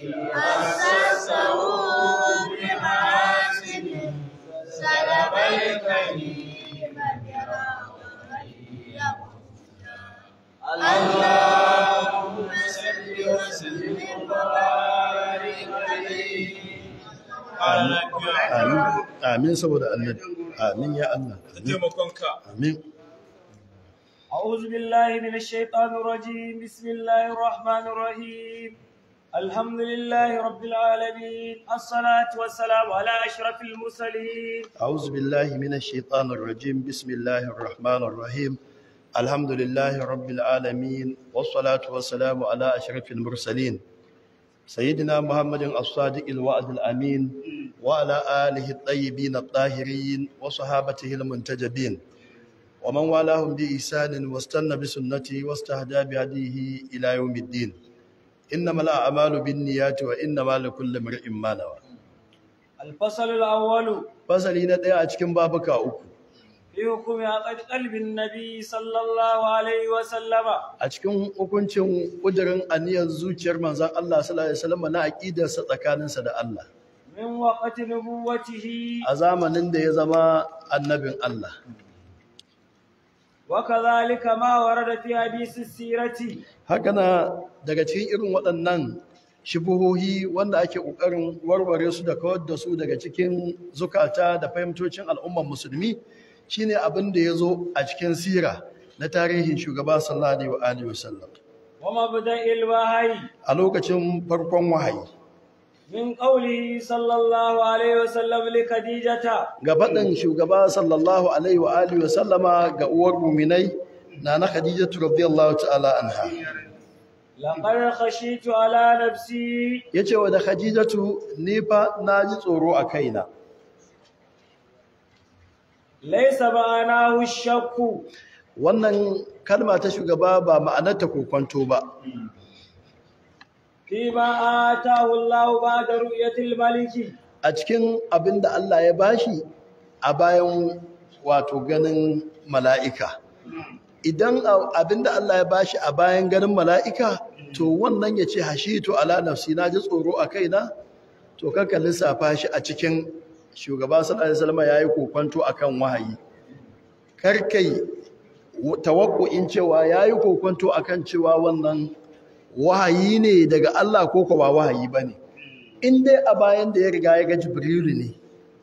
أسسه بمحاسن سلب الكريم اللهم صل وسلم وبارك عليه. آمين saboda annabi. Amin ya Allah. Amin. أعوذ بالله من الشيطان الرجيم. بسم الله الرحمن الرحيم. الحمد لله رب العالمين. الصلاة والسلام على أشرف المرسلين. أعوذ بالله من الشيطان الرجيم. بسم الله الرحمن الرحيم. الحمد لله رب العالمين والصلاة والسلام على أشرف المرسلين سيدنا محمد الصادق الوعد الأمين وعلى آله الطيبين الطاهرين وصحابته المنتجبين ومن والاهم بإحسان واستنى بسنته واستهدى بهديه إلى يوم الدين. إنما الأعمال بالنيات وإنما لكل امرئ ما نوى. الفصل الأول. فصلين ɗaya a cikin babuka uku. في حكم عقد قلب النبي صلى الله عليه وسلم. A cikin hukuncin ƙudurin aniyar zuciyar manzon Allah sallallahu alaihi wasallam na aqidarsa tsakaninsa da Allah. Min waqti nubuwwatihi. A zamanin da ya zama annabin Allah. Wa kadhalika ma warada fi hadisi sirati. Haka na daga cikin irin waɗannan shubuhohi wanda ake ƙoƙarin warware su da kawar da su daga cikin zukata da fahimtocin al'ummar musulmi shine abin da ya zo a cikin sira na tarihin shugaba sallallahu alaihi wasallam wa mabda'il wahyi a lokacin farkon wahayi min qawlihi sallallahu alaihi wasallam li khadijata ga faɗin shugaba sallallahu alaihi wa alihi wasallama ga uwar mu'minai nana khadijatu radiyallahu ta'ala anha laqad khashitu ala nafsi yace wa da khadijatu ni fa naji tsoro a kaina laisa ma'anahu shakku. Wannan kalma ta shugaba ba ma'anarta kokonto ba. Fi ma atahu Allah ba'da ru'yatil maliki. A cikin abinda Allah ya bashi a bayan wato ganin mala'ika. Idan abinda Allah ya bashi a bayan ganin mala'ika to wannan yace hashitu ala nafsi naji tsoro a kaina to kanka lissafa shi a cikin shugaba sallallahu alaihi wasallam yayi kokonto akan wahayi karkai tawakkuin cewa yayi kokonto akan cewa wannan wahayi ne daga Allah ko ba wahayi bane in dai a bayan da ya riga ya ga Jibrilu ne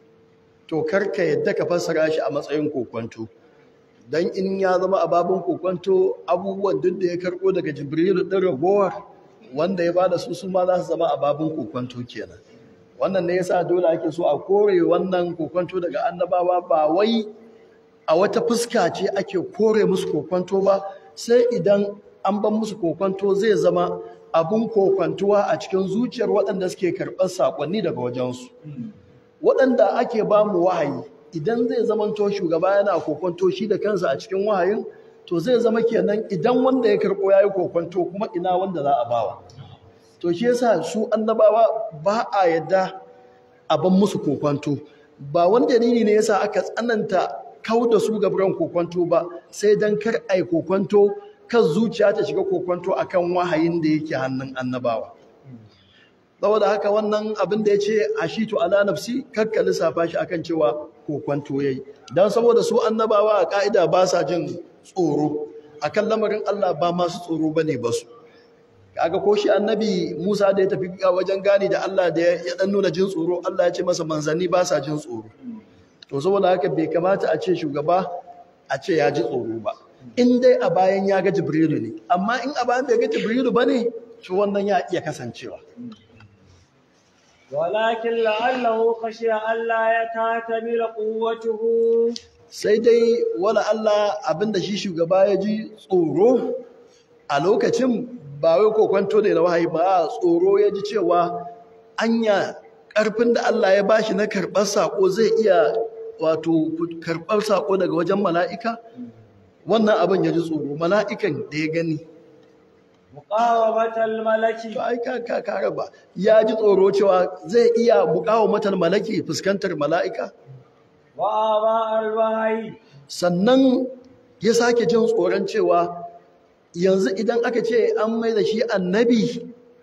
to karka yadda ka fassara shi a matsayin kokonto dan in ya zama a babun kokonto abubuwan duk da ya karbo daga Jibrilu din ragowar wanda ya bada su ma za su zama a babun kokonto kenan wannan ne yasa dole ake so a kore wannan kokonto daga annabawa ba wai a wata fuska ce ake kore musu kokonto ba sai idan an ban musu kokonto zai zama abun kokontuwa a cikin zuciyar waɗanda suke karɓar sakonni daga wajensu waɗanda ake ba mu wahayi idan zai zamanto shugaba yana kokonto shi da kansa a cikin wahayin to zai zama kenan idan wanda ya karɓo yayi kokonto kuma ina wanda za a bawa to shi yasa su annabawa ba a yadda a ban musu kokonto ba wani dalili ne yasa aka tsananta kauda su gaburan kokonto ba sai dan kar ai kokonto kan zuciya ta shiga kokonto akan wahayin da yake hannun annabawa saboda haka wannan abin da yace ashitu ala nafsi kakka lissafa shi akan cewa kokonto yayi dan saboda su annabawa a kaida ba sa jin tsoro akan lamarin Allah ba masu tsoro bane ba su kaga ko shi annabi Musa da ya tafi wajen gani da Allah da ya dan nuna jin tsoro Allah ya ce masa manzanni ba sa jin tsoro to saboda haka bai kamata a ce shugaba a ce ya ji tsoro ba in dai a bayan ya ga Jibrilu ne amma in a bayan bai ga Jibrilu bane to wannan ya iya kasancewa walakin la'allahu khashiya Allah ya tatamila quwwatuhu sai dai wala Allah abinda shi shugaba ya ji tsoro a lokacin ba wai kokwanto ne na wahayi ba tsoro ya ji cewa anya karfin da Allah ya bashi na karɓar sako zai iya wato karɓar sako daga wajen mala'ika wannan abin ya ji tsoro mala'ikan da ya gani muqawamatal malaki ai ka raba ya ji tsoro cewa zai iya muqawamatal malaki fuskantar mala'ika wa ba alwahi sannan ya sake jin tsoron cewa yanzu idan aka ce an mai da shi annabi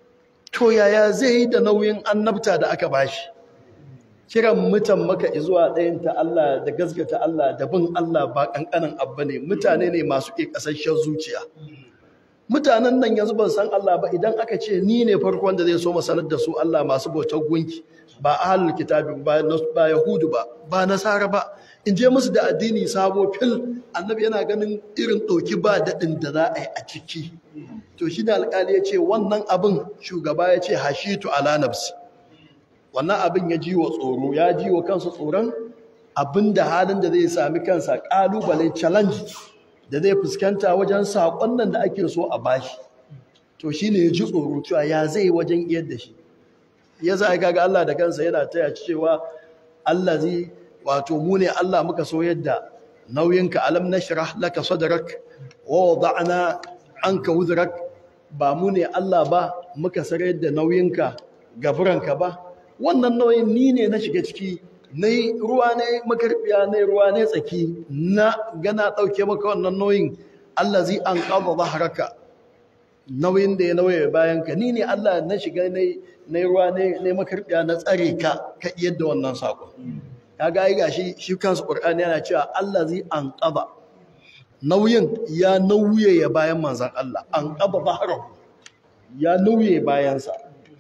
to yaya zai yi da nauyin annabta da aka bashi kiran mutan maka zuwa ɗayan ta Allah da gaskata Allah da bin Allah ba ƙanƙanin abu ne. Mutane ne masu ƙasashen zuciya. Mutanen nan yanzu ban san Allah ba, idan aka ce ni ne farkon da zai so sanar da su Allah masu bautar gunki, ba ahlul kitabi ba yahudu ba nasara ba, in je musu da addini sabo fil. Annabi yana ganin irin ɗauki ba daɗin da za a yi a ciki. To shi da alƙali ya ce wannan abin, shugaba ya ce hashitu ala nafsi, wannan abin ya ji wa tsoro, ya ji wa kansa tsoron abin da halin da zai sami kansa, ƙalubale challenge da zai fuskanta wajen saƙon nan da ake so a bashi. To shi ne ya ji tsoro cewa ya zai wajen iyar da shi. Ya za a kaga Allah da kansa yana taya cewa Allah zai wato mu ne Allah muka so yadda nauyinka, alam nashrah laka sadrak wa wada'na anka wuzrak, ba mu ne Allah ba muka sarar da nauyinka gaburanka ba. Wannan nauyin ni ne na shiga ciki, na ruwa ne makarbiya, na ruwa ne tsaki, na gana ɗauke maka wannan nauyin. Allah zai an ƙaba zaharaka, nauyin da ya nauye bayanka, ni ne Allah na shiga na ruwa ne makarbiya, na tsare ka yadda wannan saƙon. Ya ga gashi shi kansu ƙur'ani yana cewa Allah zai an ƙaba, nauyin ya nauye ya bayan manzan Allah, an ƙaba zaharahu, ya nauye bayansa.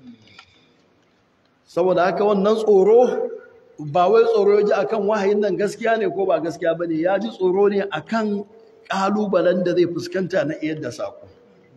Saboda haka wannan tsoro, ba wai tsoro ya ji akan wahayin nan gaskiya ne ko ba gaskiya bane, ya ji tsoro ne akan kalubalen da zai fuskanta na iyar da sako.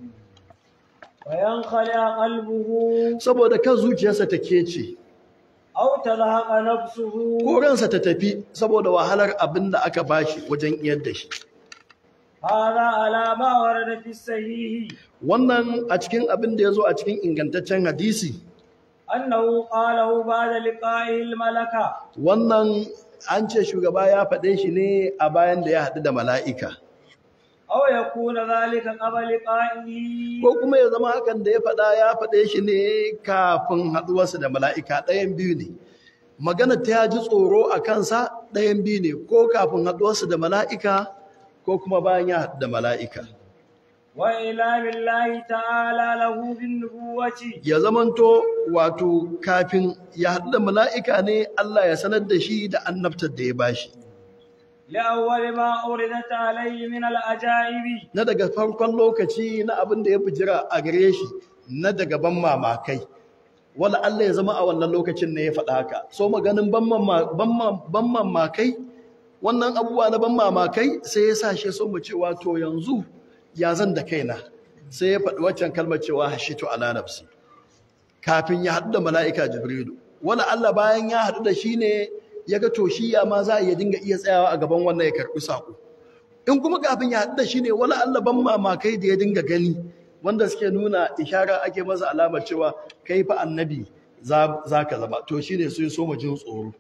bayan khala qalbuhu, Saboda kan zuciyarsa ta kece, aw talhaqa nafsuhu, ko ransa ta tafi saboda wahalar abin da aka bashi wajen iyar da shi. hada ala ma warada fi sahihi, Wannan a cikin abin da ya zo a cikin ingantaccen hadisi, annahu qalahu ba'da liqa'il malaka, wannan an ce shugaba ya faɗe shi ne a bayan da ya haɗu da mala'ika. aw yakuna dhalika qabla liqa'ihi, Ko kuma ya zama hakan da ya faɗe shi ne kafin haɗuwarsa da mala'ika, ɗayan biyu ne. Magana ta ya ji tsoro a kansa, ɗayan biyu ne, ko kafin haɗuwarsa da mala'ika ko kuma bayan ya haɗu da mala'ika. wa ila billahi ta'ala lahu bin nubuwati, Ya zamanto wato kafin ya haɗu da mala'ika ne Allah ya sanar da shi da annabtar da ya bashi. li'awwal ma uridat alayhi min al-ajaibi, Na daga farkon lokaci na abin da ya jira a gare shi na daga ban mamakai. Wala Allah ya zama a wannan lokacin ne ya faɗa haka. So maganin ban mamakai, wannan abubuwa na ban mamakai sai ya sa shi so mu cewa to yanzu ya zan da kaina. Sai ya faɗi waccan kalmar cewa hashitu ala nafsi. Kafin ya haɗu da mala'ika Jibrilu. Wala Allah bayan ya haɗu da shi ne ya ga to shi ya ma za a iya dinga iya tsayawa a gaban wannan ya karɓi saƙo. In kuma kafin ya haɗu da shi ne wala Allah ban mamakai da ya dinga gani, wanda suke nuna ishara ake masa alamar cewa kai fa annabi za ka zama. To shi ne sun so mu jin tsoro.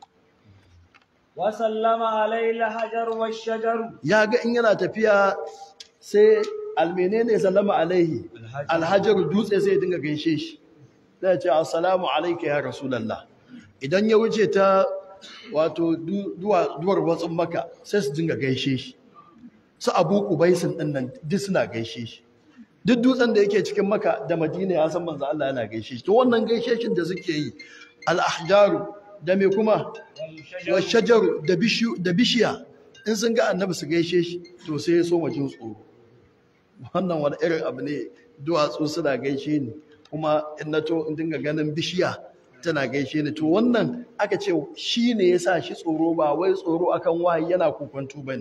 wa sallama alayhi al-hajar wash-shajar, Ya ga in yana tafiya sai almenene sallama alaihi alhajar dutse sai ya dinga gaishe shi. Sai ya ce assalamu alayka ya rasulullah. Idan ya wuce ta wato duwar watsin maka sai su dinga gaishe shi. Su Abu Qubaisin din nan duk suna gaishe shi. Duk dutsen da yake cikin Makka da Madina ya san manzo Allah yana gaishe shi. To wannan gaishe shin da suke yi, al-ahjaru da me kuma wa shajaru da bishiya, in sun ga annabi su gaishe shi to sai ya so jin tsoro. Wannan wani irin abu ne, duwatsu suna gaishe ni kuma in na to in dinga ganin bishiya tana gaishe ni. To wannan aka ce shi ne ya sa shi tsoro, ba wai tsoro akan wahayi yana kokonto bane.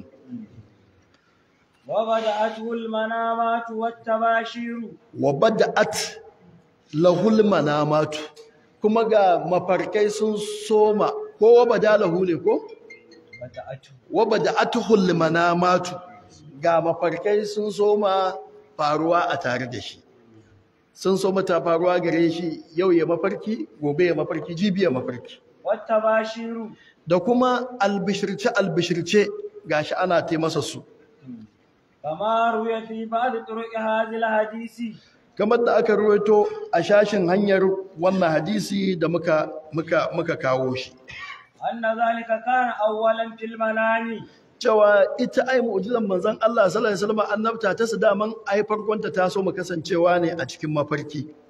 wa bada'atuhu al-manamatu wat-tabashiru, Wa bada'at lahul manamatu, kuma ga mafarkai sun soma, ko wa badalahu ne ko? Wa bada'atuhul manamatu, ga mafarkai sun soma faruwa a tare da shi. Sun soma ta faruwa gare shi, yau ya mafarki, gobe ya mafarki, jibi ya mafarki. wat-tabashiru, Da kuma albishirce gashi ana masa su. kama ruya fi ba'd turuq hadhihi al-hadisi, Kamar da aka ruwaito a shashin hanyar wannan hadisi da muka kawo shi. anna dhalika kana awwalan fil manami, Cewa ita ai mu'jizan manzon Allah sallallahu alaihi wasallam annabta ta su daman ai farkonta ta so mu kasancewa ne a cikin mafarki.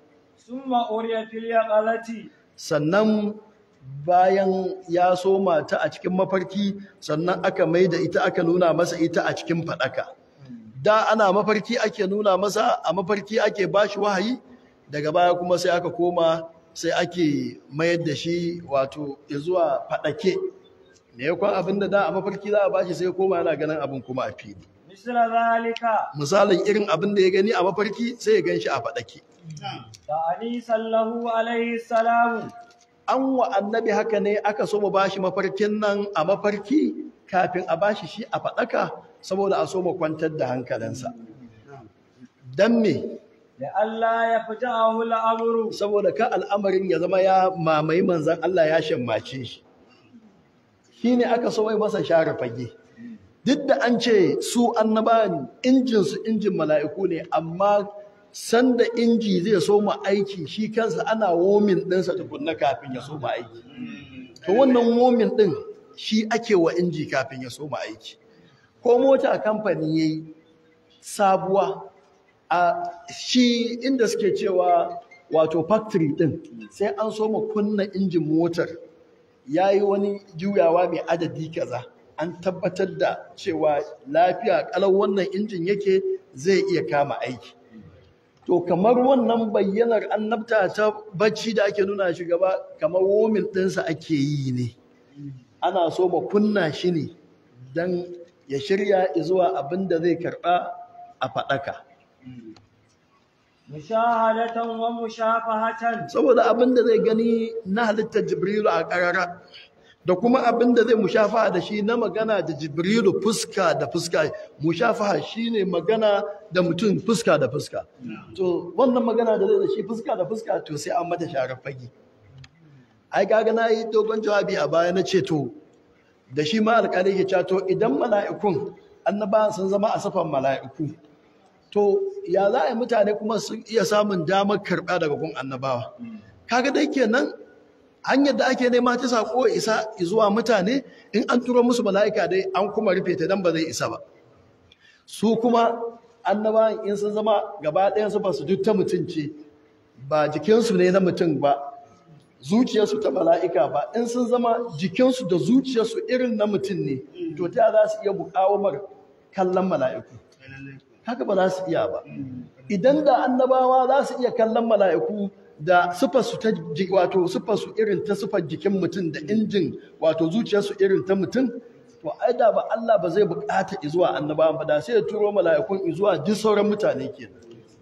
ثم أري في اليقظة sannan bayan ya soma ta a cikin mafarki sannan aka mai da ita aka nuna masa ita a cikin faɗaka. Da ana mafarki ake nuna masa, a mafarki ake bashi wahayi, daga baya kuma sai aka koma sai ake mayar da shi wato zuwa faɗake. Ne yakon abin da a mafarki za a bashi sai koma yana ganin abin kuma a fili. مثل ذلك Misalin irin abin da ya gani a mafarki sai ya gan shi a faɗake. تأنيسا له عليه السلام An wa annabi haka ne aka so mu bashi mafarkin nan a mafarki kafin a bashi shi a faɗaka saboda a so mu kwantar da hankalinsa. Dan me? لئلا يفجأه الأمر Saboda ka al'amarin ya zama ya mamaye manzan Allah ya shammace shi. Shi ne aka so mai masa share fage. Duk da an ce su annabawan injinsu injin mala'iku ne, amma sanda inji zai so mu aiki shi kansa ana womin ɗinsa tukunna kafin ya so mu aiki. To wannan womin ɗin shi ake wa inji kafin ya so mu aiki. Ko mota kamfani ya yi sabuwa a shi inda suke cewa wato factory ɗin sai an so mu kunna injin motar ya yi wani juyawa mai adadi kaza. An tabbatar da cewa lafiya kalau wannan injin yake zai iya kama aiki. To kamar wannan bayyanar annabta ta bacci da ake nuna shi gaba kamar womin ɗinsa ake yi ne. Ana so ma kunna shi ne don ya shirya zuwa abin da zai karɓa a faɗaka. مشاهدة ومشافهة Saboda abin da zai gani na halittar Jibrilu a ƙarara da kuma abin da zai mushafaha da shi na magana da Jibrilu fuska da fuska. Mushafaha shine magana da mutum fuska da fuska. To wannan magana da zai da shi fuska da fuska to sai an mata sharar fage. Ai kaga na yi dogon jawabi a baya na ce to da shi ma alƙali ke cewa to idan mala'ikun annabawan sun zama a safan mala'iku to ya za a yi mutane kuma sun iya samun damar karɓa daga gun annabawa. Kaga dai kenan hanyar da ake nema ta sako isa zuwa mutane in an turo musu mala'ika dai an kuma rufe ta dan ba zai isa ba. Su kuma annabawan in sun zama gaba ɗayan su ba su duk ta mutum ce ba jikinsu ne na mutum ba zuciyarsu ta mala'ika ba, in sun zama jikinsu da zuciyarsu irin na mutum ne to ta za su iya buƙawamar kallon mala'iku. Haka ba za su iya ba. Idan da annabawa za su iya kallon mala'iku da siffarsu ta wato siffarsu irin ta siffar jikin mutum da injin wato zuciyarsu irin ta mutum to ai da ba Allah ba zai bukata zuwa annabawan ba da sai ya turo mala'ikun zuwa duk sauran mutane kenan.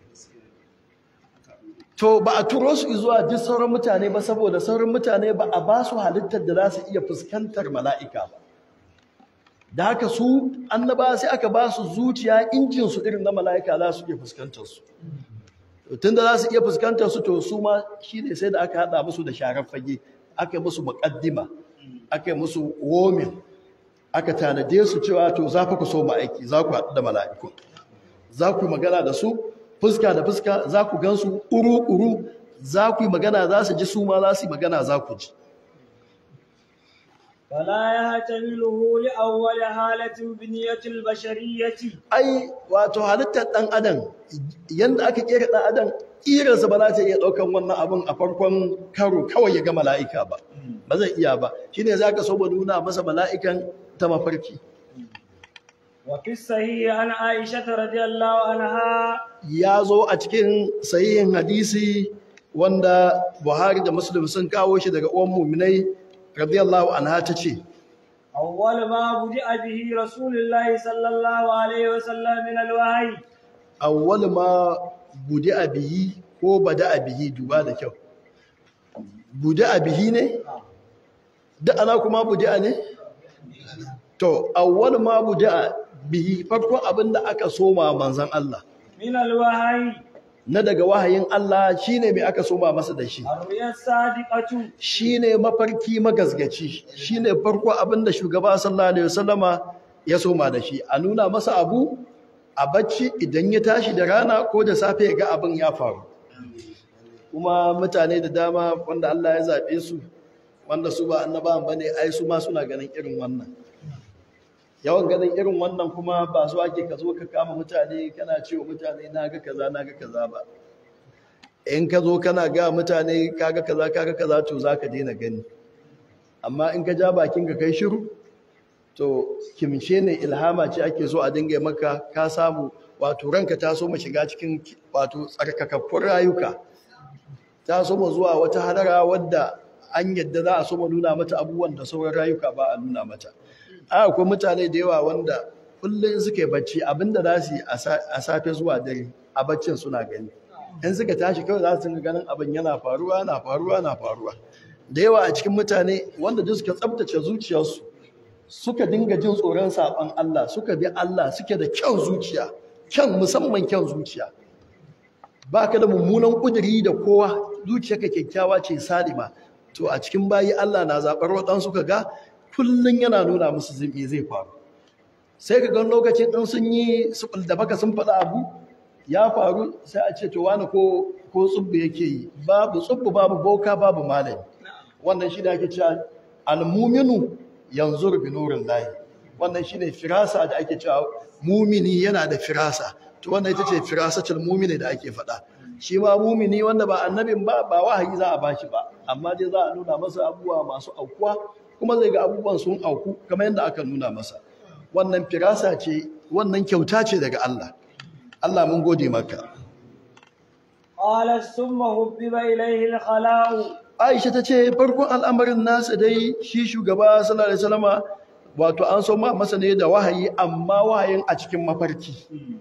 To ba a turo su zuwa duk sauran mutane ba saboda sauran mutane ba a ba su halittar da za su iya fuskantar mala'ika ba. Da haka su annabawa sai aka ba su zuciya injin su irin na mala'ika za su iya fuskantar su. Tun da za su iya fuskantar su to su ma shi ne sai da aka haɗa musu da sharar fage aka yi musu muƙaddima aka yi musu womin aka tanade su cewa to za ku so aiki za ku haɗu da mala'iku za ku yi magana da su fuska da fuska za ku gan su uru-uru za ku yi magana za su ji su ma za su yi magana za ku ji. فلا يحتمله لأول حالة بنية البشرية Ai wato halittar ɗan adam yanda aka kera ɗan adam ƙirarsa ba za ta iya ɗaukan wannan abin a farkon karo kawai ya ga mala'ika ba ba zai iya ba shine za ka so ba nuna masa mala'ikan ta mafarki. وفي الصحيح عن عائشة رضي الله عنها Ya zo a cikin sahihin hadisi wanda Buhari da Muslim sun kawo shi daga uwan muminai radiyallahu anha ta ce أول ما بدأ به رسول الله صلى الله عليه وسلم من الوحي awwal ma budi'a bihi ko bada'a bihi duba da kyau budi'a bihi ne da ana kuma budi'a ne to awwal ma budi'a bihi farko abinda aka soma manzon Allah من الوحي na daga wahayin Allah shine mai aka soma masa da shi الرؤيا الصادقة shine mafarki magasgaci shine farko abinda shugaba sallallahu alaihi wasallama ya soma da shi a nuna masa abu a bacci idan ya tashi da rana ko da safe ya ga abin ya faru. Kuma mutane da dama wanda Allah ya zaɓe su wanda su ba annabawan bane ai su ma suna ganin irin wannan. Yawan ganin irin wannan kuma ba su ake ka zo ka kama mutane kana cewa mutane na ga kaza ba. in ka zo kana ga mutane kaga kaza to zaka daina gani. Amma in ka ja bakin ka kai shiru to kimshe ne, ilhama ce ake so a dinga maka, ka samu wato ranka ta so mu shiga cikin wato tsarkakakkun rayuka, ta so mu zuwa wata hadara wadda an yadda za a so mu nuna mata abubuwan da sauran rayuka ba a nuna mata. Akwai mutane da yawa wanda kullum suke bacci abinda za su yi a safe zuwa dare a baccin suna gani, in suka tashi kawai za su dinga ganin abin yana faruwa. Da yawa a cikin mutane wanda duk suka tsabtace zuciyarsu suka dinga jin tsoron saɓon Allah, suka bi Allah, suke da kyan zuciya, musamman kyan zuciya, ba ka da mummunan ƙuduri da kowa, zuciyarka kyakkyawa ce salima, to a cikin bayi Allah na zaɓar waɗansu ka ga kullum yana nuna musu zai faru. Sai ka gan lokacin ɗin sun yi suɓul da baka sun faɗa abu ya faru, sai a ce to wani ko tsubbu yake yi, babu tsubbu, babu boka, babu malami. Wannan shi da ake cewa almuminu yanzur bi nurin lahi, wannan shine firasa da ake cewa mumini yana da firasa, to wannan ita ce firasatul mumini da ake faɗa. Shi ma mumini wanda ba annabin ba wahayi za a bashi ba, amma dai za a nuna masa abubuwa masu aukuwa, kuma zai ga abubuwan sun auku kamar yadda aka nuna masa. Wannan firasa ce, wannan kyauta ce daga Allah. Allah mun gode maka. qalat thumma hubbiba ilayhi al-khala'u. Aisha ta ce farkon al'amarin nasa dai shi shugaba sallallahu alaihi wasallama wato an so masa ne da wahayi, amma wahayin a cikin mafarki,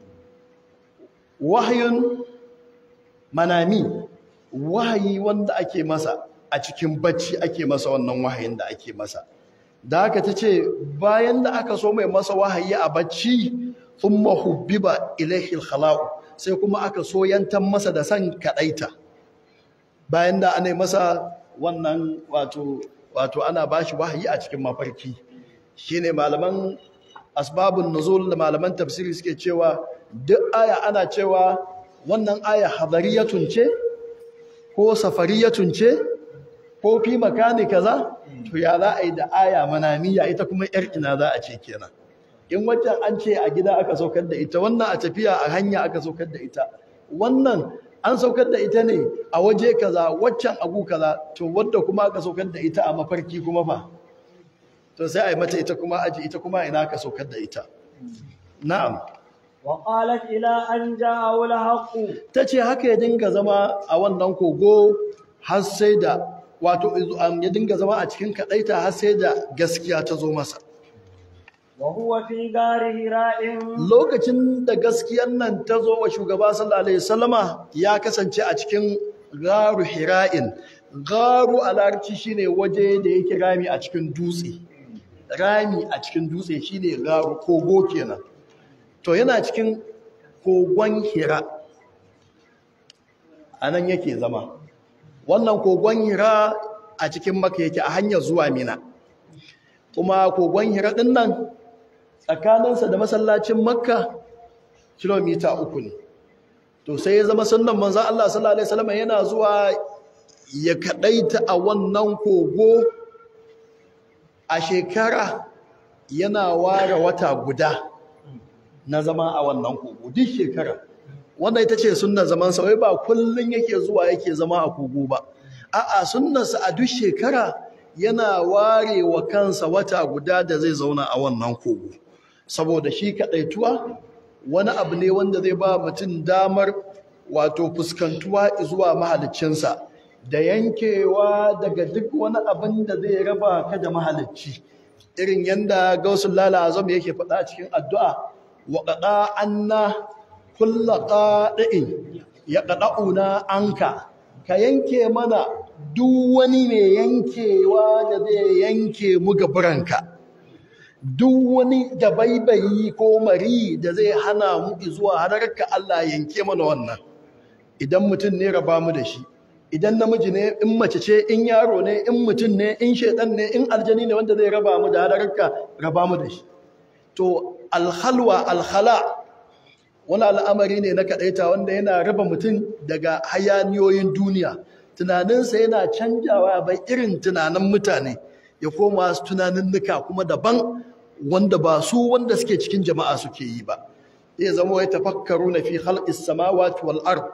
wahayin manami, wahayi wanda ake masa a cikin bacci ake masa wannan wahayin da ake masa. Da haka ta ce bayan da aka so mai masa wahayi a bacci, thumma hubbiba ilayhi al-khala'u, sai kuma aka soyantan masa da san kadaita. Bayan da ana masa wannan wato ana bashi wahayi a cikin mafarki, shine malaman asbabun nuzul da malaman tafsiri suke cewa duk aya ana cewa wannan aya hadariyatun ce ko safariyatun ce ko fi makani kaza, to ya za a yi da aya manamiya ita kuma yar ina za a ce kenan. In wancan an ce a gida aka saukar da ita, wannan a tafiya a hanya aka saukar da ita, wannan an saukar da ita ne a waje kaza, waccan agu kaza, to wadda kuma aka saukar da ita a mafarki kuma fa, to sai a yi mata ita kuma aji, ita kuma ina aka saukar da ita. Na'am. wa qalat ila an ja'ahu al-haqq. Tace haka ya dinga zama a wannan kogo har sai da wato ya dinga zama a cikin kadaita har sai da gaskiya ta zo masa. wa huwa fi gari hira'in. Lokacin da gaskiyar nan ta zo wa shugaba sallallahu alaihi wasallama ya kasance a cikin garu hira'in. Garu a larabci shine waje da yake rami a cikin dutse. Rami a cikin dutse shine garu, kogo kenan. To yana cikin kogon Hira. Anan yake zama. Wannan kogon Hira a cikin Makka yake a hanyar zuwa Mina. Kuma kogon Hira din nan tsakaninsa da masallacin Makka kilomita 3 ne. To sai ya zama sunnan manzon Allah sallallahu alaihi wasallam yana zuwa ya kadaita a wannan kogo a shekara, yana ware wata guda na zama a wannan kogo duk shekara. Wannan ita ce sunnar zaman sa, wai ba kullun yake zuwa yake zama a kogo ba. A'a, sunnarsa a duk shekara yana ware wa kansa wata guda da zai zauna a wannan kogo. Saboda shi kadaituwa wani abu ne wanda zai ba mutum damar wato fuskantuwa zuwa mahaliccinsa da yankewa daga duk wani abin da zai raba ka da mahalicci. Irin yanda Gausul Lala Azam yake faɗa cikin addu'a, wa qada anna kullu qada'in yaqda'una anka, ka yanke mana duk wani mai yankewa da zai yanke mu gaburanka, duk wani da baibayi ko mari da zai hana mu zuwa hadarka, Allah yanke mana wannan. Idan mutum ne raba mu da shi, idan namiji ne, in mace ce, in yaro ne, in mutum ne, in shaitan ne, in aljani ne wanda zai raba mu da hadarka, raba mu da shi. To alhalwa, alhala wani al'amari ne na kaɗaita wanda yana raba mutum daga hayaniyoyin duniya. Tunaninsa yana canjawa bai irin tunanin mutane, ya koma su tunaninnika kuma daban wanda ba su wanda suke cikin jama'a suke yi ba. Zai zama ya tafakkaru na fi khalqis samawati wal ard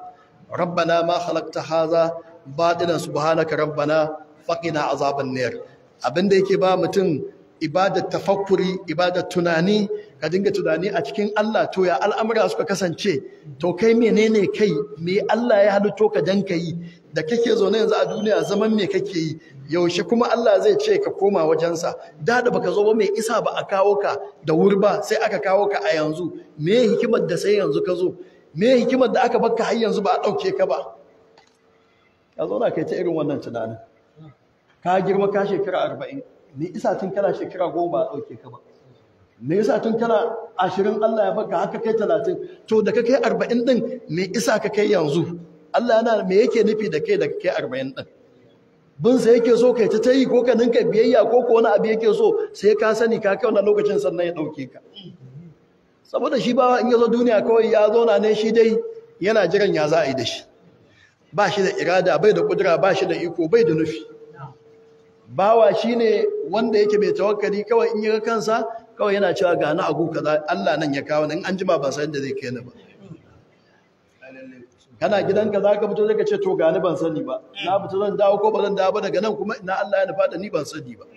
rabbana ma khalaqta hadha batilan subhanaka rabbana faqina azaban nar. Abinda yake ba mutum ibadar tafakkuri, ibadar tunani, ka dinga tunani a cikin Allah, to ya al'amura suka kasance, to kai menene kai, me Allah ya halitto ka dan kai, da kake zaune yanzu a duniya zaman me kake yi, yaushe kuma Allah zai ce ka koma wajensa, da baka zo ba mai isa ba a kawo ka da wuri ba sai aka kawo ka a yanzu, me hikimar da sai yanzu ka zo, me hikimar da aka baka har yanzu ba a ɗauke ka ba. Ka zo na kai ta irin wannan tunanin, ka girma ka shekara 40, me isa tun kana shekara 10 ba a ɗauke ka ba, me isa tun kana 20 Allah ya baka haka kai 30, to da ka kai 40 din me isa ka kai yanzu, Allah yana me yake nufi da kai da ka kai 40 din, bin sai yake so kai ta yi ko ka ninka biyayya ko wani abu yake so sai ka sani ka kai wannan lokacin sannan ya ɗauke ka. Saboda shi bawa in ya zo duniya kawai ya zauna ne shi dai yana jiran ya za a yi da shi, ba shi da irada, bai da kudura, ba shi da iko, bai da nufi. Bawa shi ne wanda yake mai tawakkali, kawai in yi kansa kawai yana cewa ga na agu kaza Allah nan ya kawo nan, an jima ban san da zai kai ni ba. Kana gidanka za ka fito zai ka ce to gani ban sani ba, na fito zan dawo ko ba zan dawo ba, daga nan kuma ina Allah ya nufa da ni ban sani ba.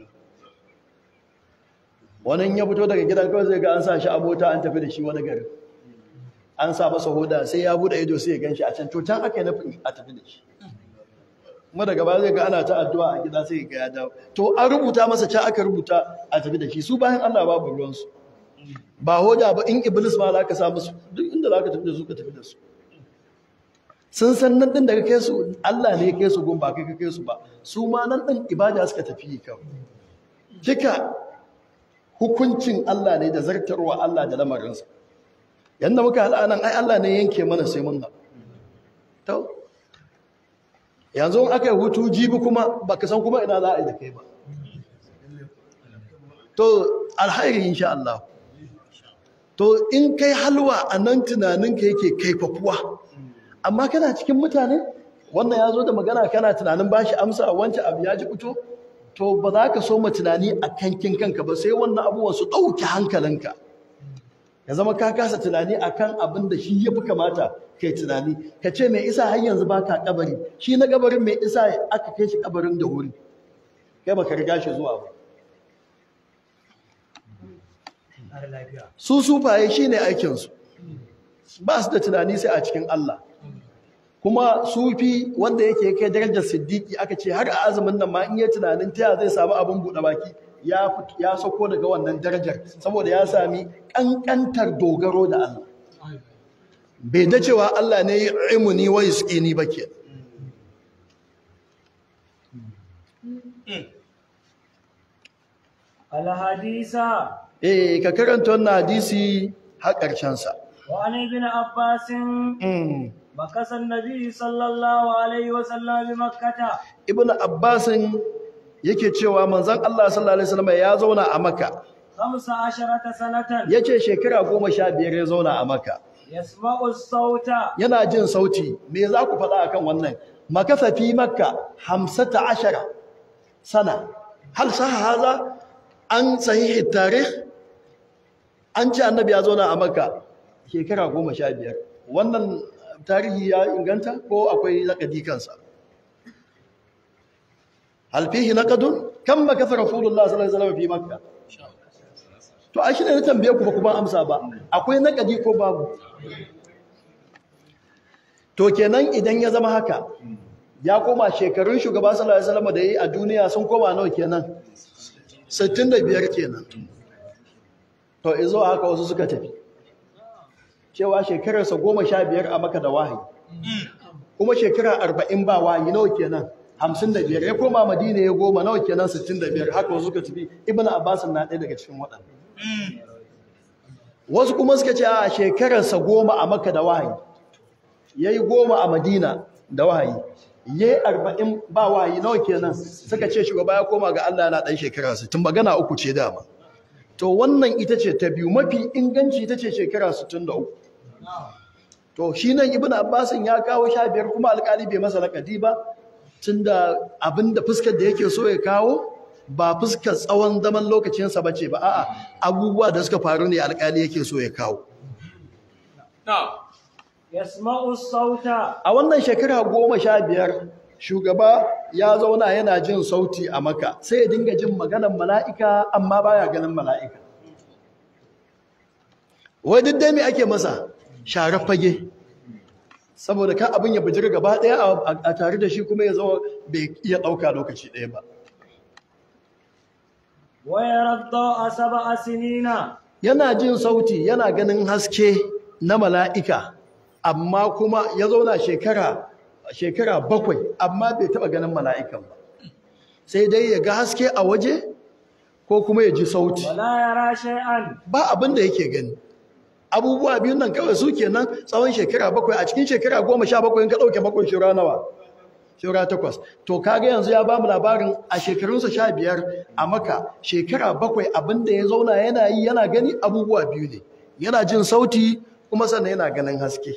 Wani ya fito daga gidan kawai zai ga an sa shi a mota an tafi da shi wani gari, an sa masa hoda, sai ya bude ido sai ya gan shi a can, to can aka yi nufin a tafi da shi, kuma daga baya zai ga ana ta addu'a a gida sai ga ya dawo, to an rubuta masa can aka rubuta a tafi da shi. Su bayan Allah babu ruwansu, ba hoda ba, in iblis ma za ka sa musu duk inda za ka tafi da su ka tafi da su. Sun san nan ɗin da ka kai su Allah ne ya kai su gun, ba kai ka kai su ba, su ma nan ɗin ibada suka tafi kawai. Kika hukuncin Allah ne da zartarwa Allah da lamarinsa. Yanda muka haɗa nan ai Allah ne yanke mana sai mun haɗu. To yanzu aka yi hutu jibi kuma baka san kuma ina za a yi da kai ba. To alhairi insha Allah. To in kai halwa a nan tunaninka yake kaifafuwa, amma kana cikin mutane wannan ya zo da magana kana tunanin bashi amsa wancan abu ya ji fito, to ba za ka so ma tunani a kankin kanka ba, sai wannan abubuwan su ɗauki hankalinka, ya zama ka kasa tunani akan abin da shi ya fi kamata kai tunani. Ka ce mai isa har yanzu ba ka kabari, shi na kabarin mai isa aka kai shi kabarin da wuri, kai ba ka riga shi zuwa ba. Su sufaye shi ne aikinsu, ba su da tunani sai a cikin Allah. Kuma sufi wanda yake kai darajar siddiqi aka ce har a azumin nan ma in yi tunanin ta zai samu abin buɗe baki ya sauko daga wannan darajar, saboda ya sami ƙanƙantar dogaro da Allah, bai da cewa Allah ne ya imuni wa yusqini ba ke. Al-hadisa ka karanta wannan hadisi har ƙarshen sa. wa an ibn Abbas مكث النبي صلى الله عليه وسلم بمكة. Ibn Abbas yake cewa manzon Allah sallallahu alaihi wasallam ya zauna a Makka 15 sanatan. Yace shekara 15 ya zauna a Makka. Yasma'u sauta. Yana jin sauti. Me za ku faɗa akan wannan? Makasa fi Makka 15 sana. Hal saha haza an sahihi tarikh? An ce annabi ya zauna a Makka shekara 15. Wannan tarihi ya inganta ko akwai nakadi kansa? Hal fihi naqadun? Kam makatha Rasulullah sallallahu alaihi wasallam fi Makka? To a shi ne na tambaye ku ba kuma amsa ba. Akwai nakadi ko babu? To kenan idan ya zama haka, ya koma shekarun shugaba sallallahu alaihi wasallam da yi a duniya sun koma nawa kenan? 65 kenan. To izo haka wasu suka tafi. Cewa shekararsa 15 a Makka da wahayi, kuma shekara 40 ba wahayi, nawa kenan? 55. Ya koma Madina ya goma, nawa kenan? 65. Haka wasu suka tafi. Ibn Abbas na ɗaya daga cikin waɗanda. Wasu kuma suka ce a shekararsa 10 a Makka da wahayi, yayi 10 a Madina da wahayi, yayi 40 ba wahayi, nawa kenan? Suka ce shugaba ya koma ga Allah yana ɗan shekara 60. Magana uku ce dama. To wannan ita ce ta biyu, mafi inganci ita ce shekara 63. To shi nan Ibn Abbas ya kawo 15 kuma alƙali bai masa nakadi ba, tunda abinda fuskar da yake so ya kawo ba fuskar tsawon zaman lokacinsa bace ba, a'a abubuwa da suka faru ne alƙali yake so ya kawo. يسمع الصوت a wannan shekara 15 shugaba ya zauna yana jin sauti a Makka sai ya dinga jin maganar mala'ika amma baya ganin mala'ika wai duk dai me ake masa share fage saboda kan abin ya bijira gaba daya a tare da shi kuma ya zo bai iya dauka lokaci daya ba ويرى الضوء 7 سنين yana jin sauti yana ganin haske na mala'ika amma kuma ya zauna shekara 7 amma bai taba ganin mala'ikan ba sai dai ya ga haske a waje ko kuma ya ji sauti ولا يرى شيئا ba abin da yake gani abubuwa biyun nan kawai su kenan tsawon shekara 7 a cikin shekara 17 in ka dauke 7 shura nawa shura 8 to kaga yanzu ya bamu labarin a shekarunsa 15 a Makka shekara 7 abin da ya zauna yana yi yana gani abubuwa biyu ne yana jin sauti kuma sannan yana ganin haske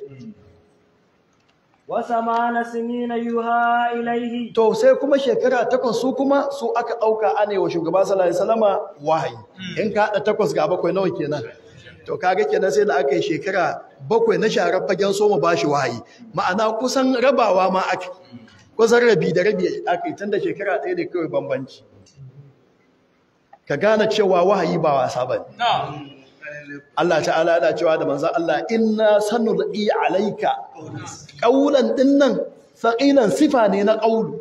و8 سنين يوحى إليه to sai kuma shekara 8 su kuma su aka dauka anewa shugaba sallallahu alaihi wasallama wahayi in ka hada 8 ga 7 nawa kenan to kaga kenan sai da aka yi shekara 7 na sharar fagen soma bashi wahayi ma'ana kusan rabawa ma aka kusan rabi da rabi aka yi tunda shekara 1 ne kawai bambanci ka gane cewa wahayi ba wasa bane Allah ta'ala yana cewa da manzon Allah inna sanulqi alayka qawlan dinnan saqilan sifa ne na qawlu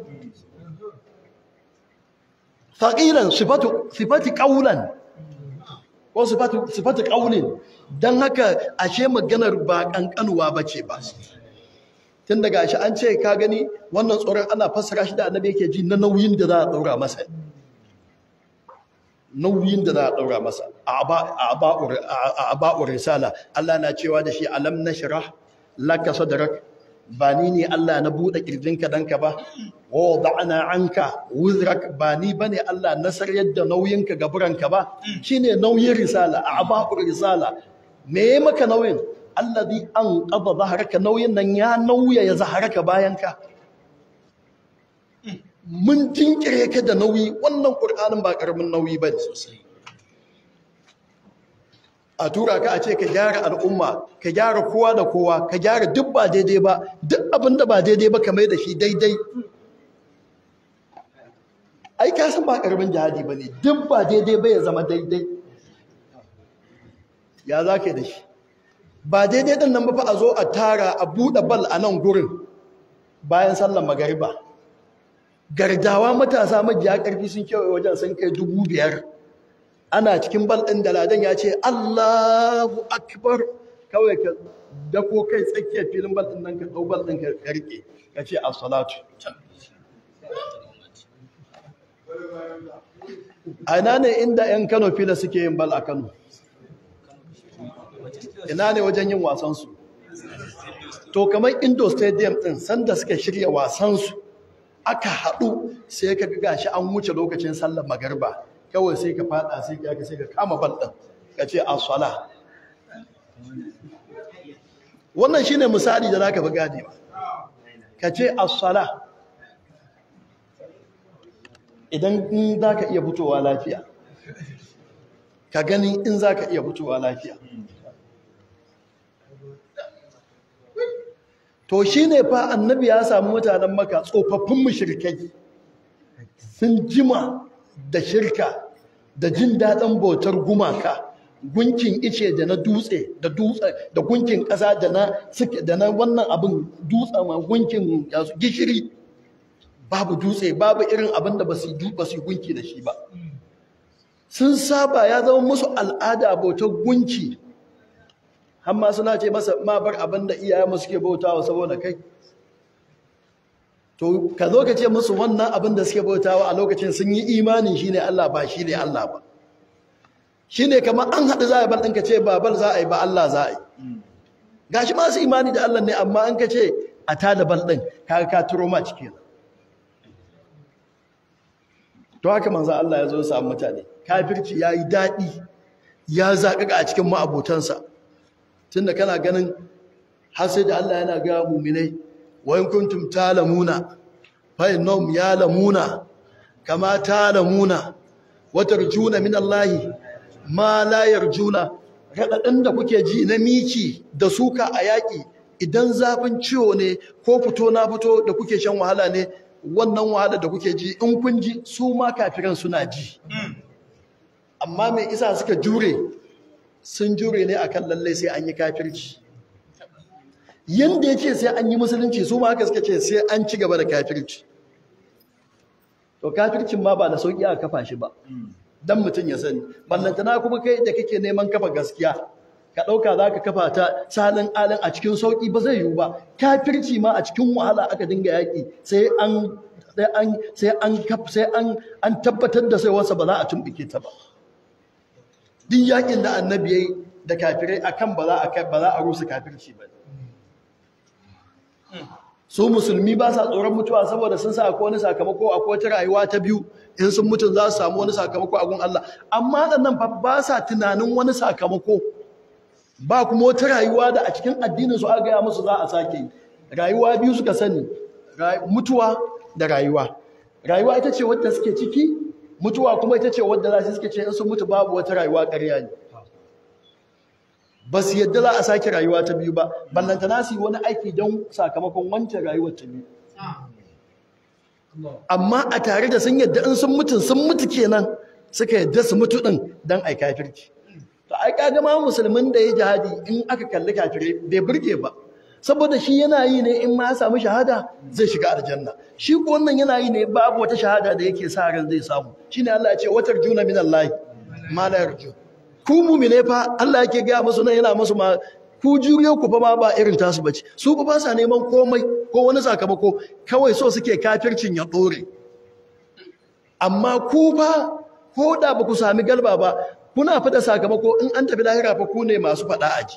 saqilan sifati qawlan ko sifati qawlin dan haka ashe maganar ba kankanuwa bace ba tun daga shi an ce ka gani wannan tsoron ana fassara shi da annabi yake ji na nauyin da za a daura masa nauyin da za a daura masa a aba'ur risala Allah na cewa da shi alam nashrah laka sadrak ba ni ne Allah na bude kirjinka danka ba wa wada'na anka wuzrak ba ni bane Allah nasar yadda nauyinka gaburanka ba shine nauyin risala a aba'ur risala me maka nauyin alladhi anqadha dhahraka nauyin nan ya nauya ya zaharaka bayanka mun tinkire ka da nauyi wannan ƙur'anin ba ƙaramin nauyi ba ne a tura ka a ce ka gyara al'umma ka gyara kowa da kowa ka gyara duk ba daidai ba duk abin da ba daidai ba ka mai da shi daidai ai ka san ba ƙaramin jihadi ba ne duk ba daidai ba ya zama daidai ya za ka da shi ba daidai ɗin nan ba fa a zo a tara a buɗe bal a nan gurin bayan sallar magariba gardawa matasa majiya ƙarfi sun kewaye wajen sun kai 5,000 ana cikin bal ɗin da ladan ya ce Allahu akbar kawai ka dako kai tsakiyar filin bal ɗin nan ka ɗau bal ɗin ka karke ka ce as-salatu ina ne inda 'yan Kano fila suke yin bal a Kano ina ne wajen yin wasansu to kamar Indo Stadium ɗin sanda suka shirya wasansu aka haɗu sai ka ga shi an wuce lokacin sallar magarba kawai sai ka fada sai ka kama balɗin ka ce as-sala wannan shine misali da zaka fi gane ba ka ce as-sala idan in zaka iya fitowa lafiya ka gani in zaka iya fitowa lafiya to shi ne fa annabi ya samu mutanen Makka tsofaffin mushrikai sun jima da shirka da jin daɗin bautar gumaka gunkin ice da na dutse da gunkin ƙasa da na wannan abin dutse ma gunkin gishiri babu dutse babu irin abin da ba su gunki da shi ba sun saba ya zama musu al'ada bautar gunki amma suna ce masa ma bar abin da iyayenmu suke bautawa saboda kai to ka zo ka ce musu wannan abin da suke bautawa a lokacin sun yi imanin shine Allah ba shine Allah ba shine kamar an haɗu za a bar ɗin ka ce ba bal za a yi ba Allah za a yi gashi masu imani da Allah ne amma an ka ce a tada bal ɗin ka turo ma ciki to haka manzo Allah ya zo samu mutane kafirci yayi daɗi ya zaƙaƙa a cikin ma'abotansa tunda kana ganin har sai da Allah yana ga mu'minai wa in kuntum talamuna fa innahum yalamuna kama talamuna wa tarjuna min Allah ma la yarjuna radadin da kuke ji na miki da suka a yaki idan zafin ciwo ne ko fito na fito da kuke shan wahala ne, wannan wahala da kuke ji in kun ji su ma kafiran suna ji. Amma mai isa suka jure, sun jure ne akan lallai sai an yi kafirci. Yanda ya ce sai an yi musulunci, su ma haka suka ce sai an ci gaba da kafirci. To kafircin ma ba da sauƙi a kafa shi ba, don mutum ya sani. Ballantana kuma kai da kake neman kafa gaskiya, ka ɗauka za ka kafa ta salin alin a cikin sauƙi, ba zai yiwu ba. Kafirci ma a cikin wahala aka dinga yaƙi, sai an tabbatar da sai wasa ba za a tumɓuke ta ba. Duk yaƙin da annabi ya yi da kafirai akan ba za a rusa kafirci ba. Su musulmi ba sa tsoron mutuwa saboda sun sa akwai wani sakamako, akwai wata rayuwa ta biyu, in sun mutu za su samu wani sakamako a gun Allah. Amma waɗannan ba sa tunanin wani sakamako, ba kuma wata rayuwa da a cikin addinin su aka gaya musu za a sake yi. Rayuwa biyu suka sani, mutuwa da rayuwa. Rayuwa ita ce wadda suke ciki, mutuwa kuma ita ce wadda za su suke ce in sun mutu babu wata rayuwa, ƙarya ne. Ba su yadda za a sake rayuwa ta biyu ba, ballantana su yi wani aiki don sakamakon wancan rayuwar ta biyu. Amma a tare da sun yadda in sun mutu kenan, suka yadda su mutu ɗin don a kafirci. To ai kaga ma musulmin da ya jihadi in aka kalli kafirai bai burge ba, saboda shi yana yi ne in ma ya samu shahada zai shiga aljanna. Shi ko wannan yana yi ne babu wata shahada da yake sa ran zai samu. Shine Allah ya ce watar juna min Allah ma la yarju. Ku mu'mine fa Allah yake ga musu nan yana musu ma ku juriyo ku fa ma ba irin tasu bace. Su ba sa neman komai ko wani sakamako, kawai so suke kafircin ya dore. Amma ku fa ko da ba ku sami galba ba, kuna fada sakamako in an tafi lahira fa ku ne masu fada aji.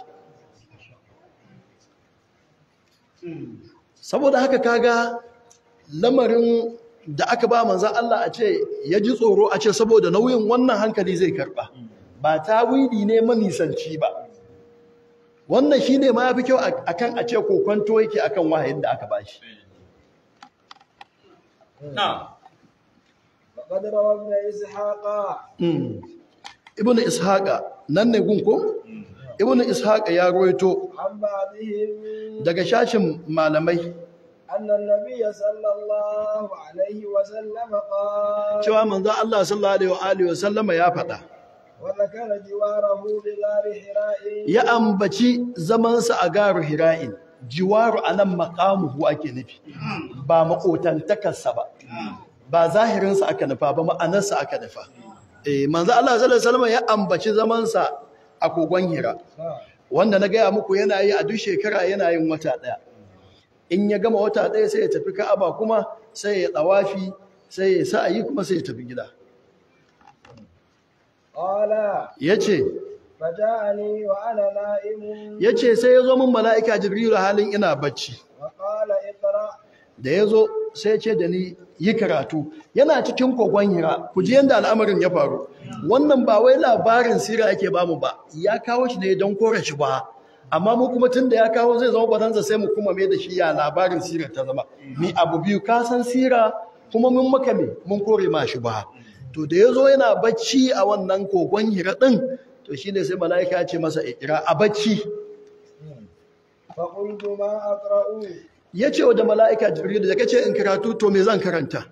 Saboda haka kaga lamarin da aka ba manzon Allah a ce ya ji tsoro, a ce saboda nauyin wannan hankali zai karba. Ba tawili ne manisanci ba. Wannan shine ma yafi kyau akan a ce kokonto yake akan wahayin da aka bashi. فقد روى ابن إسحاق Ibn Ishaqa nan ne gunko? Ibn Ishaqa ya ruwaito عن بعضهم daga shashin malamai أن النبي صلى الله عليه وسلم قال cewa manzo Allah sallallahu alaihi wa sallama ya faɗa, وذكر جواره بغار حراء ya ambaci zamansa a garu Hira'in. Jiwaru anan maqamuhu ake nufi, ba makotantakarsa ba, ba zahirinsa aka nufa ba, ma'anarsa aka nufa. Manzo Allah sallallahu alaihi wasallam ya ambaci zamansa a kogon Hira, wanda na gaya muku yana yi a duk shekara, yana yin wata ɗaya. In ya gama wata ɗaya sai ya tafi Ka'aba, kuma sai ya tsawafi, sai ya sa'ayi, kuma sai ya tafi gida. قال Yace فجاءني وأنا نائم yace sai ya zo min mala'ika Jibrilu halin ina bacci. وقال اقرأ Da ya zo sai ce da ni yi karatu. Yana cikin kogon Hira, ku ji yadda al'amarin ya faru. Wannan ba wai labarin sira yake bamu ba, ya kawo shi ne don kore shi ba. Amma mu kuma tun da ya kawo zai zama batansa, sai mu kuma mai da shi ya labarin sira ta zama. Mi abu biyu, ka san sira kuma mun maka me mun kore ma shi ba. To da ya zo yana bacci a wannan kogon Hira ɗin, to shi ne sai mala'ika ya ce masa ikira a bacci. فقلت ما أقرأ Ya ce wa da mala'ika Jibrilu, da kace in karatu, to me zan karanta?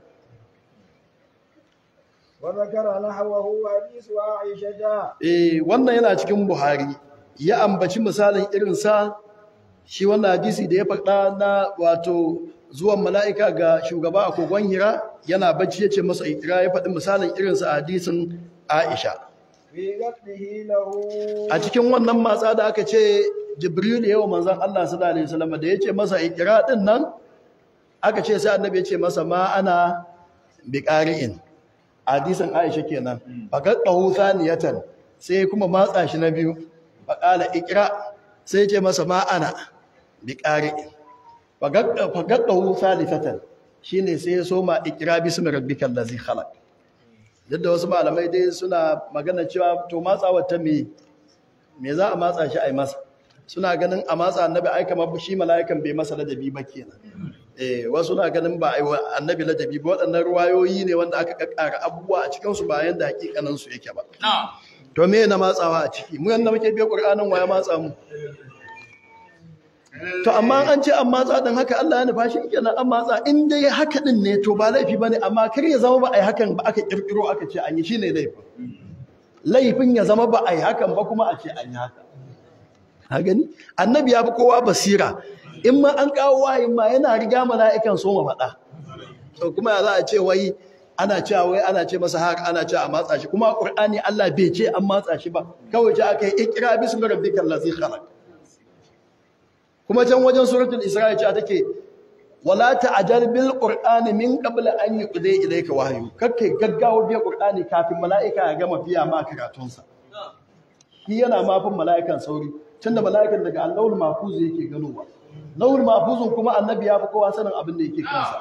وذكر نحوه حديث عائشة Wannan yana cikin Buhari. Ya ambaci misalin irinsa, shi wannan hadisi da ya faɗa na wato zuwan mala'ika ga shugaba a kogon Hira, yana bacci ya ce masa ikira, ya faɗi misalin irinsa a hadisin Aisha. في قتله له A cikin wannan matsa da aka ce Jibril yawa manzon Allah sallallahu alaihi wasallam da ya ce masa ikira din nan, aka ce sai annabi ya ce masa ma ana biqari'in. Hadisin Aisha kenan. Faqaddahu thaniyatan, sai kuma matsa shi na biyu. Faqala ikra, sai ya ce masa ma ana biqari'in. Faqaddahu thalithatan, shine sai ya soma ikra bismi rabbikal ladzi khalaq. Yadda wasu malamai dai suna magana cewa to matsawar ta me za a matsa shi a yi masa, suna ganin a matsa annabi ai kamar shi mala'ikan bai masa ladabi ba kenan. Wasu na ganin ba ai annabi ladabi ba, waɗannan ruwayoyi ne wanda aka kakkara abubuwa a cikin su bayan da hakikanin su yake ba. To me na matsawa a ciki? Mu yanda muke biya Qur'anin waya matsa mu. to amma an ce an matsa din haka Allah ya nufa shi kenan an matsa in dai haka din ne to ba laifi bane amma kar ya zama ba ai hakan ba aka kirkiro aka ce an yi shine laifin ya zama ba ai hakan ba kuma a ce an yi haka ha gani annabi ya fi kowa basira in ma an kawo wayin ma yana riga mala'ikan so ma faɗa to kuma ya za a ce wai ana ce masa haka ana ce a matsa shi kuma Qur'ani Allah bai ce an matsa shi ba kawai ce aka yi ikra bismi rabbikal ladzi khalaq kuma can wajen suratul Isra ce take wala ta'jal bil Qur'ani min qabl an yuqda ilayka wahyu kake gaggawo biya Qur'ani kafin mala'ika ya gama biya ma karatunsa shi yana mafin mala'ikan sauri tunda mala'ikan daga Allahul Mahfuz yake ganowa Lahul Mahfuzun kuma annabi ya fi kowa sanin abin da yake kansa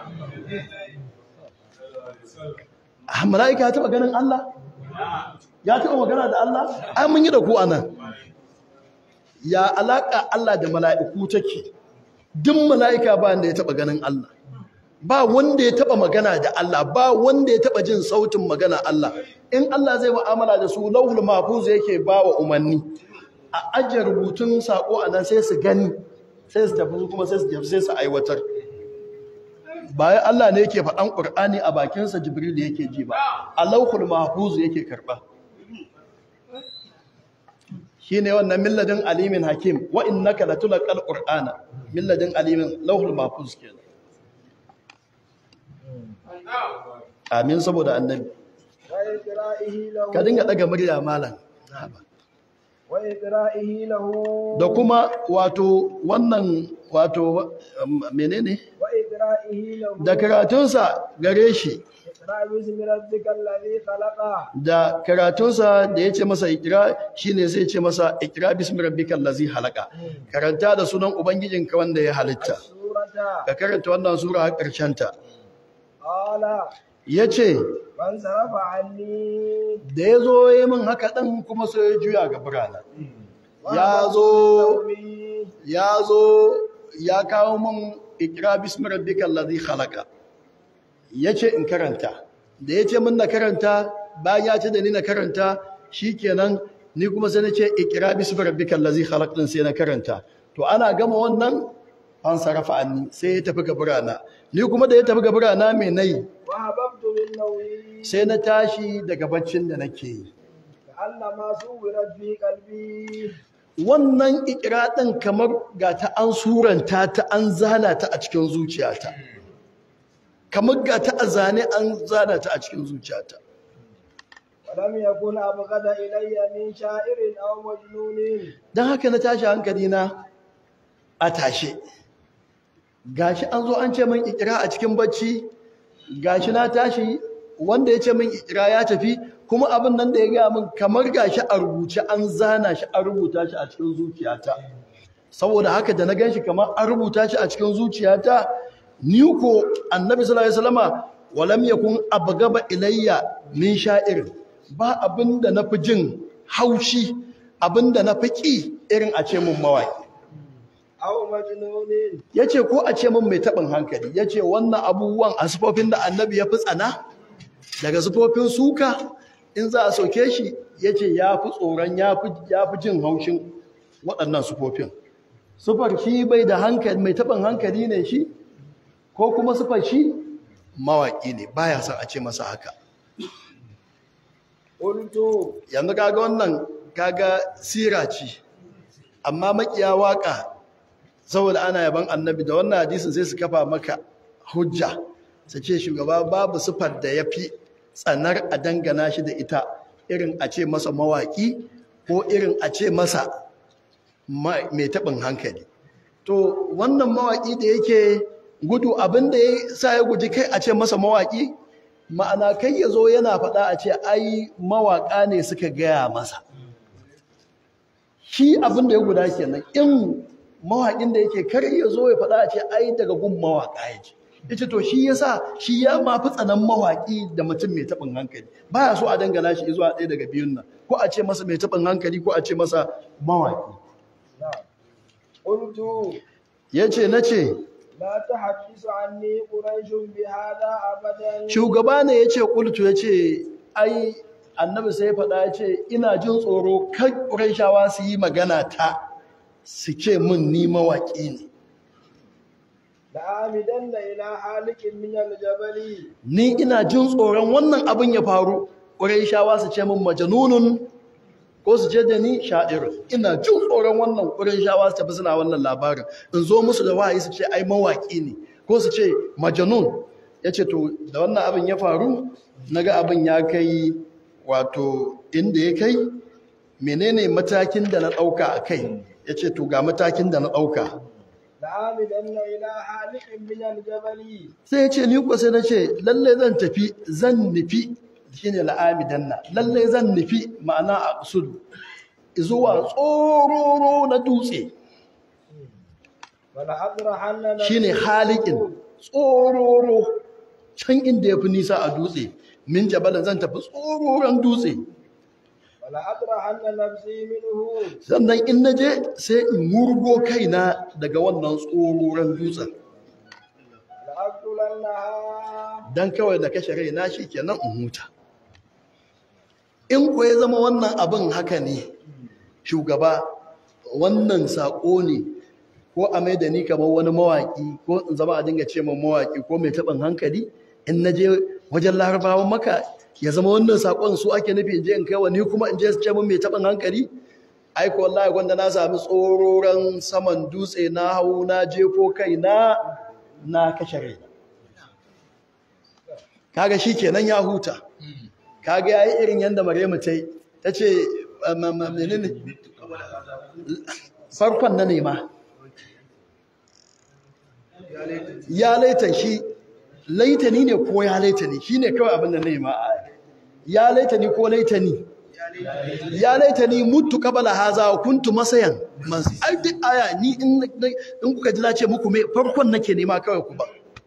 mala'ika ya taɓa ganin Allah? Ya taɓa magana da Allah? Ai mun yi da ku anan. Ya alaƙa Allah da mala'iku take. Duk mala'ika ba wanda ya taɓa ganin Allah. Ba wanda ya taɓa magana da Allah, ba wanda ya taɓa jin sautin magana Allah. In Allah zai mu'amala da su Lauhul Mahfuz yake ba wa umarni. A ajiye rubutun saƙo a nan sai su gani, sai su tafi kuma sai su aiwatar. Bayan Allah ne yake faɗan ƙur'ani a bakinsa Jibril yake ji ba, a Lauhul Mahfuz yake karɓa. Shi ne wannan milladin alimin hakim, wa innaka latulaqal qur'ana milladin alimin Lauhul Mahfuz kenan. Amin saboda annabi. Ka dinga daga murya malam. Da kuma wato menene? Da karatunsa gare shi da karatunsa da ya ce masa ikira shi ne sai ce masa ikira bismi rabbikal ladzi khalaqa karanta da sunan ubangijinka wanda ya halitta ka karanta wannan sura har karshen ta yace da yazo yayin min haka dan kuma sai ya juya ga burana yazo ya kawo min ikra bismi rabbikal ladhi khalaqa yace in karanta da yace min na karanta bayan ya ce da ni na karanta shikenan ni kuma sai nace ikra bismi rabbikal ladhi khalaq din sai na karanta to ana gama wannan an sarafa anni sai ya tafi gaburana ni kuma da ya tafi gaburana me nayi sai na tashi daga baccin da nake yi wannan ikira ɗin kamar ga ta an suranta ta an zana ta a cikin zuciyata kamar ga ta a zane an zana ta a cikin zuciyata don haka na tashi hankali na a tashe gashi an zo an ce min ikira a cikin bacci gashi na tashi wanda ya ce min ikira ya tafi kuma abin nan da ya gaya min kamar gashi a rubuce an zana shi an rubuta shi a cikin zuciyata saboda haka da na gan shi kamar an rubuta shi a cikin zuciyata ni ko annabi sallallahu alaihi wasallama walam yakun abgaba ilayya min sha'ir ba abinda nafi jin haushi abinda nafi ki irin a ce mun mawaki yace ko a ce mun mai tabin hankali yace wannan abubuwan asfofin da annabi ya fi tsana daga sufofin suka in za a sauke shi ya ce ya fi tsoron ya fi jin haushin waɗannan sufofin sufar shi bai da hankali mai taɓin hankali ne shi ko kuma sufar shi mawaƙi ne baya son a ce masa haka yanzu kaga wannan kaga sira ce amma makiya waƙa saboda ana yaban annabi da wannan hadisin sai su kafa maka hujja su ce shugaba babu sufar da ya fi tsanar a dangana shi da ita irin a ce masa mawaƙi ko irin a ce masa mai taɓin hankali to wannan mawaƙi da yake gudu abin da ya sa ya guji kai a ce masa mawaƙi ma'ana kai ya zo yana faɗa a ce ai mawaƙa ne suka gaya masa shi abin da ya guda kenan in mawaƙin da yake kar ya zo ya faɗa a ce ai daga gun mawaƙa yake ita to shi yasa shi ya ma fi tsanan mawaƙi da mutum mai taɓin hankali baya so a dangana shi zuwa ɗaya daga biyun nan ko a ce masa mai taɓin hankali ko a ce masa mawaƙi yace nace la tahaddisu anni quraishun bi hada abadan shugaba ne yace qultu yace ai annabi sai ya faɗa yace ina jin tsoro kai quraishawa su yi magana ta su ce min ni mawaƙi ne لآمدن إلى حالق من الجبل ni ina jin tsoron wannan abin ya faru ƙurayshawa su ce min majanunun ko su ce da ni sha'ir ina jin tsoron wannan ƙurayshawa su tafi suna wannan labarin in zo musu da wahayi su ce ai mawaƙi ne ko su ce majanun ya ce to da wannan abin ya faru naga abin ya kai wato inda ya kai menene matakin da na ɗauka a kai ya ce to ga matakin da na ɗauka لآمدن إلى حالق من الجبل sai ya ce ni kuwa sai na ce lallai zan nufi shine la'amidanna lallai zan nufi ma'ana a sudu zuwa tsororo na dutse ولأطرحن shine halikin tsororo can inda ya fi nisa a dutse min jabalin zan tafi tsororon dutse ولأطرحن نفسي منه sannan in na je sai in wurgo kaina daga wannan tsororon dutsen لأقتلنها don kawai da kashe raina shi kenan in huta in ko ya zama wannan abin haka ne shugaba wannan saƙo ne ko a mai da ni kamar wani mawaƙi ko in zama a dinga ce min mawaƙi ko mai taɓin hankali in na je wajen larabawan maka ya zama wannan saƙon su ake nufi in je in kai wa ni kuma in je su ce min mai taɓin hankali aiko wallahi gwanda na sami tsororon saman dutse na hau na jefo kai na kashe raina kaga shi kenan ya huta kaga yayi irin yanda Maryamu ta ce menene farkon na nema ya laita shi laitani ne ko ya laitani shine kawai abin da nema ya laitani ko laitani ya laitani mutu qabala haza wa kuntu masayan ai duk aya ni in kuka ji na ce muku me farkon nake nema kawai ku ba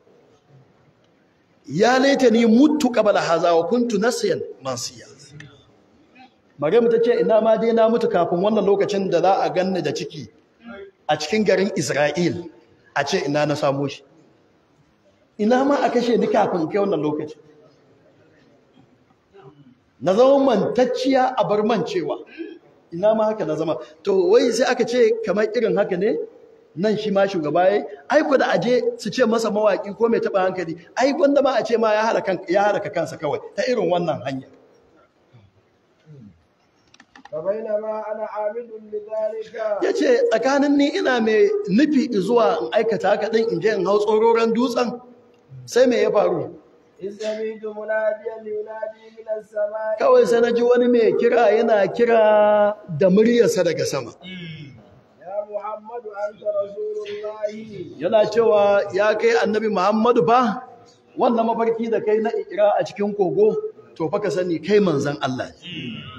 ya laitani mutu qabala haza wa kuntu nasiyan mansiya Maryamu tace ina ma dai na mutu kafin wannan lokacin da za a ganni da ciki a cikin garin Isra'il a ce ina na samu shi ina ma a kashe ni kafin kai wannan lokacin na zama mantacciya a bar mancewa ina ma haka na zama to wai sai aka ce kamar irin haka ne nan shi ma shugaba yayi ai ko da aje su ce masa mawaki ko mai taba hankali ai gwanda ma a ce ma ya halaka kansa kawai ta irin wannan hanya فبينما أنا عامد لذلك yace tsakanin ni ina mai nufi zuwa in aikata haka din in je in hau tsororon dutsen sai me ya faru إذ سمعت مناديا ينادي من السماء kawai sai na ji wani mai kira yana kira da muryarsa daga sama يا محمد أنت رسول الله yana cewa ya kai annabi Muhammadu fa wannan mafarki da kai na ikra a cikin kogo to fa ka sani kai manzon Allah ne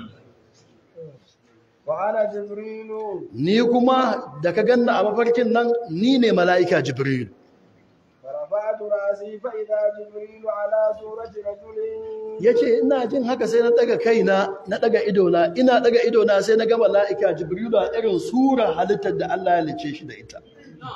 وأنا جبريل ni kuma da ka ganna a mafarkin nan ni ne mala'ika Jibril فرفعت رأسي فإذا جبريل على صورة رجل yace ina jin haka sai na daga kaina na daga idona ina daga idona sai na ga mala'ika Jibril a irin sura halittar da Allah ya lice shi da ita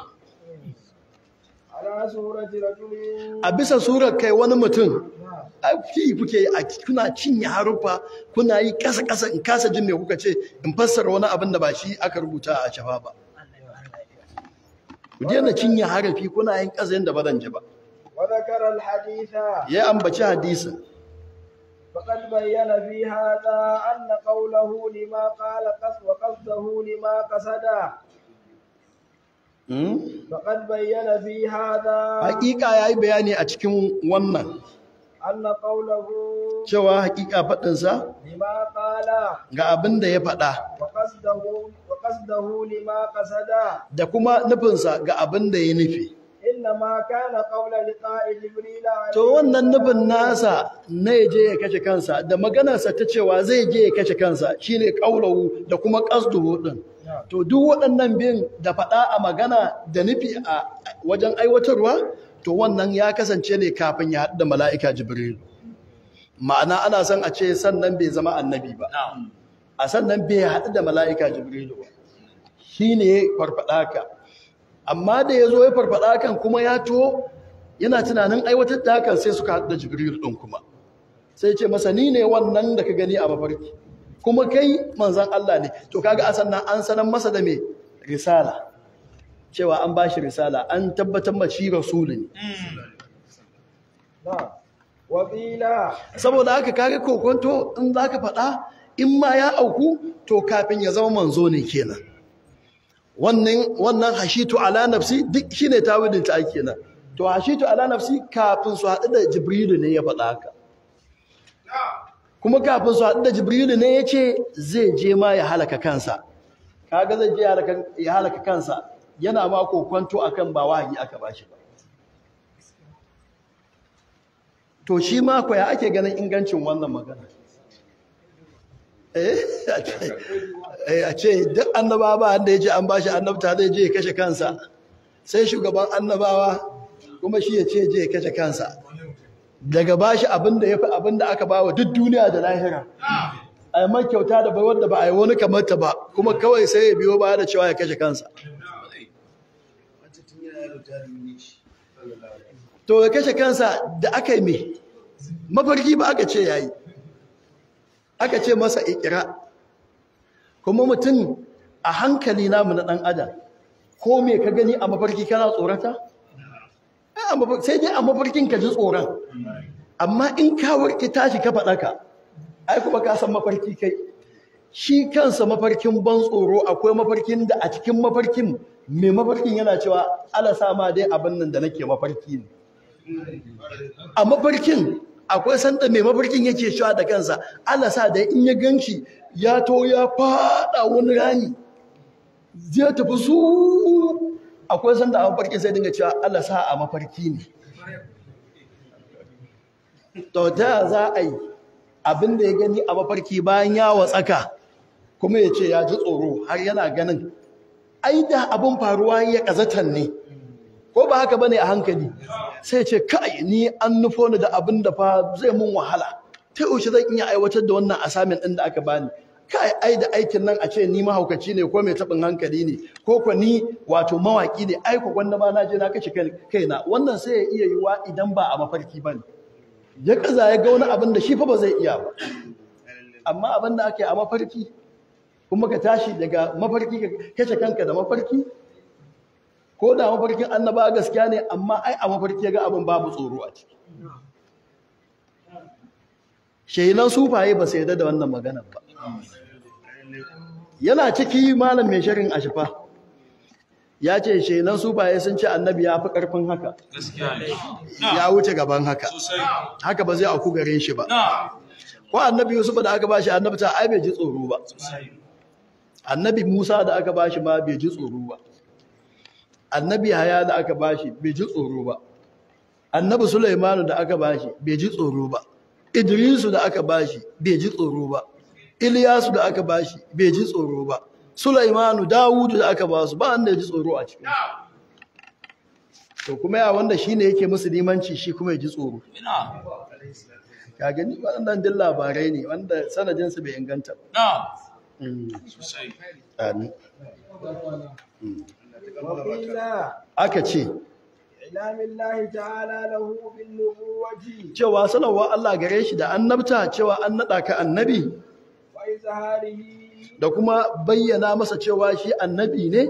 على صورة رجل a bisa surar kai wani mutum aiki kuke kuna cinye harufa kuna yi kasa in kasa jin me kuka ce in fassara wani abin da ba shi aka rubuta a shafa ba ku daina cinye harafi kuna yin kasa yadda ba zan ji ba وذكر الحديث ya ambaci hadisin فقد بين في هذا أن قوله لما قال وقصده لما قصد فقد بين في هذا hakika yayi bayani a cikin wannan أن قوله cewa hakika faɗinsa لما قال ga abin da ya faɗa وقصده لما قصد da kuma nufinsa ga abin da ya nufi إنما كان قول لقاء جبريل عليه to wannan nufin nasa na ya je ya kashe kansa da maganarsa ta cewa zai je ya kashe kansa shine qaulahu da kuma qasduhu din to duk waɗannan bin da faɗa a magana da nufi a wajen aiwatarwa to wannan ya kasance ne kafin ya haɗu da mala'ika Jibril ma'ana ana son a ce sannan bai zama annabi ba a sannan bai haɗu da mala'ika Jibril ba shine farfaɗa ka amma da ya zo ya farfaɗa kan kuma ya to yana tunanin aiwatar da hakan sai suka haɗu da Jibril ɗin kuma sai ce masa ni ne wannan da ka gani a mafarki kuma kai manzan Allah ne to kaga a sannan an sanar masa da me risala cewa an bashi risala an tabbatar ma shi rasuli ne نعم وقيل saboda haka kage kokonto in zaka faɗa in ma ya auku to kafin ya zama manzo ne kenan wannan hashitu ala nafsi duk shine tawilin ta kenan to hashitu ala nafsi kafin su haɗu da jibrilu ne ya faɗa haka kuma kafin su haɗu da jibrilu ne ya ce zai je ma ya halaka kansa kaga zai je ya halaka kansa yana ma kokonto akan ba wahayi aka bashi ba to shi ma ko ya ake ganin ingancin wannan magana a ce duk annabawa ba wanda ya ce an bashi annabta zai je ya kashe kansa sai shugaban annabawa kuma shi ya ce je ya kashe kansa daga bashi abinda ya fi abinda aka bawa duk duniya da lahira a yi kyauta da baiwar da ba a yi wani kamar ta ba kuma kawai sai ya biyo baya da cewa ya kashe kansa to ya kashe kansa da aka yi me mafarki ba aka ce yayi aka ce masa ikira kuma mutum a hankali namu na dan adam ko me ka gani a mafarki kana tsorata sai dai a mafarkin ka ji tsoron amma in ka warke tashi ka faɗa ka ai kuma ka san mafarki kai shi kansa mafarkin ban tsoro akwai mafarkin da a cikin mafarkin mai mafarkin yana cewa ala sama dai abin nan da nake mafarki ne a mafarkin akwai sanda mai mafarkin yake cewa da kansa ala sa da in ya ganshi ya to ya fada wani rani zai tafi su akwai sanda a mafarkin sai dinga cewa ala sa a mafarki ne to ta za a yi abin da ya gani a mafarki bayan ya watsaka kuma ya ce ya ji tsoro har yana ganin ai da abin faruwa ya kazatan ne ko ba haka bane a hankali sai ce kai ni an nufo ni da abin da fa zai mun wahala ta yaushe zan iya aiwatar da wannan assignment din da aka bani kai ai da aikin nan a ce ni mahaukaci ne ko mai tabin hankali ne ko ko ni wato mawaki ne ai ko wanda ma na je na kace kaina wannan sai ya iya yiwa idan ba a mafarki bane ya kaza ya ga wani abin da shi fa ba zai iya ba amma abin da ake a mafarki kuma ka tashi daga mafarki ka kace kanka da mafarki ko da mafarkin annaba gaskiya ne amma ai a mafarki ya ga abin babu tsoro a ciki shehinan sufaye ba su yarda da wannan maganar ba yana ciki malam mai shirin ashifa ya ce shehinan sufaye sun ce annabi ya fi karfin haka ya wuce gaban haka haka ba zai auku gare shi ba ko annabi yusuf da aka bashi annabta ai bai ji tsoro ba annabi musa da aka bashi ma bai ji tsoro ba annabi haya da aka bashi bai ji tsoro ba annabi sulaimanu da aka bashi bai ji tsoro ba idrisu da aka bashi bai ji tsoro ba iliyasu da aka bashi bai ji tsoro ba sulaimanu dawudu da aka basu ba wanda ya ji tsoro a cikin to kuma ya wanda shine yake musu limanci shi kuma ya ji tsoro ka gani waɗannan din labarai ne wanda sanadinsu bai inganta ba sosai aka ce cewa sanarwa Allah gare shi da annabta cewa an naɗa ka annabi da kuma bayyana masa cewa shi annabi ne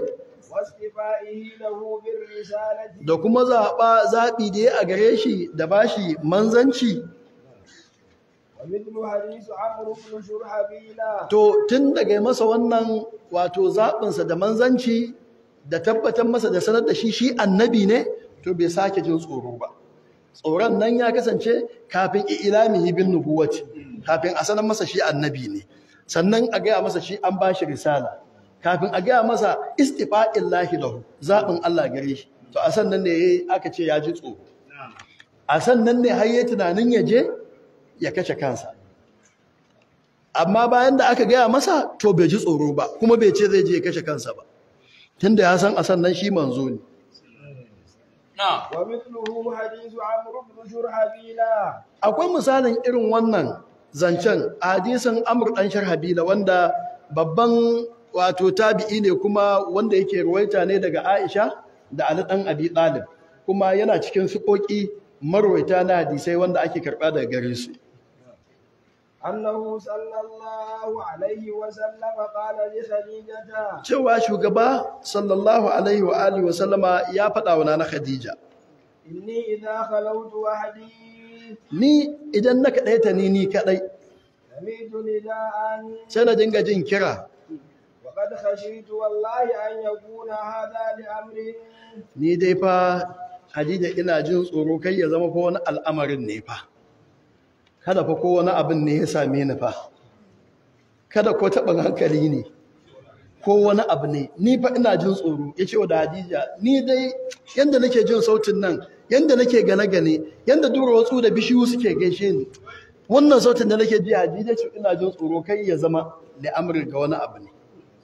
da kuma zaɓi da ya a gare shi da ba shi manzanci to tun daga masa wannan wato zaɓinsa da manzanci da tabbatar masa da sanar da shi annabi ne to bai sake jin tsoro ba tsoron nan ya kasance kafin ilamihi bin nubuwati kafin a sanar masa shi annabi ne sannan a gaya masa shi an ba shi risala kafin a gaya masa istifa'illahi lahu zaɓin Allah gare shi to a sannan ne aka ce ya ji tsoro a sannan ne har yi tunanin ya je ya kashe kansa amma bayan da aka gaya masa to bai ji tsoro ba kuma bai ce zai je ya kashe kansa ba tunda ya san a sannan shi manzo ne akwai misalin irin wannan zancen a hadisin Amr dan Sharhabila wanda babban wato tabi'i ne kuma wanda yake ruwaita ne daga Aisha da Ali dan Abi Talib kuma yana cikin fiƙoƙi marwaita na hadisai wanda ake karɓa daga gare su أنه صلى الله عليه وسلم قال لخديجة cewa shugaba sallallahu alaihi wa alihi wa sallama ya faɗa wa nana Khadija إني إذا خلوت وحدي ni idan na kaɗaita ni kaɗai سمعت نداء sai na dinga jin kira وقد خشيت والله أن يكون هذا لأمر ni dai fa Khadija ina jin tsoro kai ya zama fa wani al'amarin ne fa kada fa ko wani abin ne ya same ni fa kada ko taɓin hankali ne ko wani abu ne ni fa ina jin tsoro ya ce wa da Hadija ni dai yanda nake jin sautin nan yanda nake gane-gane yanda duwatsu da bishiyu suke gaishe ni wannan sautin da nake ji Hadija ce ina jin tsoro kai ya zama da amrin ga wani abu ne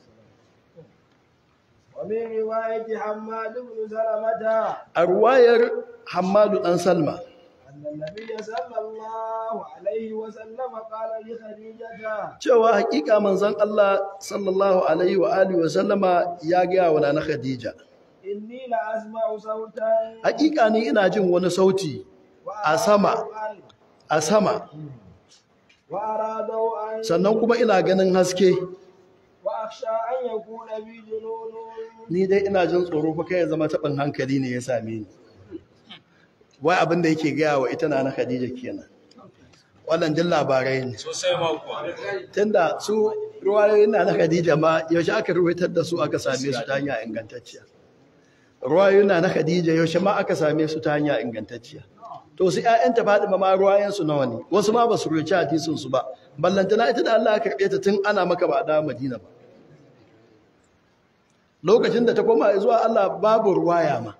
ومن رواية حماد بن سلمة a ruwayar Hammadu dan Salma أن النبي صلى الله عليه وسلم قال لخديجة cewa hakika manzon Allah sallallahu alaihi wa alihi wa sallama ya ga wa nana Khadija إني لأسمع صوتا hakika ni ina jin wani sauti a sama وأرى ضوءا sannan kuma ina ganin haske وأخشى أن يكون بي جنون ni dai ina jin tsoro fa kai ya zama taɓin hankali ne ya same ni wai abin da yake gaya wa ita na Khadija kenan wannan jin labarai ne sosai ma kuwa tunda su ruwayoyin na Khadija ma yaushe aka ruwaitar da su aka same su ta hanya ingantacciya ruwayoyin na Khadija yaushe ma aka same su ta hanya ingantacciya to su ƴaƴanta Fatima ma ruwayen su nawa ne wasu ma ba su ruwaci hadisin su ba ballantana ita da Allah ya karbe ta tun ana maka ba da Madina ba lokacin da ta koma zuwa Allah babu ruwaya ma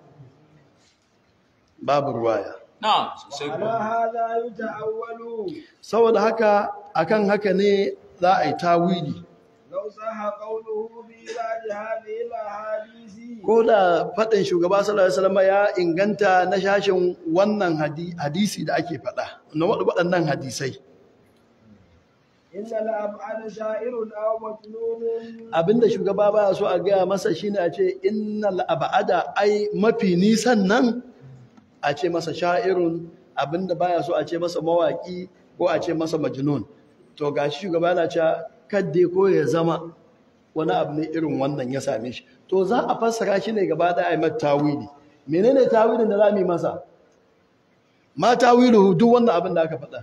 babu ruwaya na sosai على kuwa هذا يتأول saboda haka akan haka ne za a yi tawili لو صح قوله في بعض هذه الأحاديث ko da faɗin shugaba sallallahu alaihi wasallam ya inganta na shashin wannan hadisi da ake faɗa na waɗannan hadisai إن الأبعد شاعر أو مجنون abinda shugaba baya so a gaya masa shine a ce innal abada ai mafi nisan nan a ce masa sha'irun abinda baya so a ce masa mawaki ko a ce masa majnun to gashi shugaba yana cewa kadde ko ya zama wani abu ne irin wannan ya same shi to za a fassara shi ne gaba da ai mata tawili menene tawilin da za mu yi masa ma tawilu duk wannan abin da aka faɗa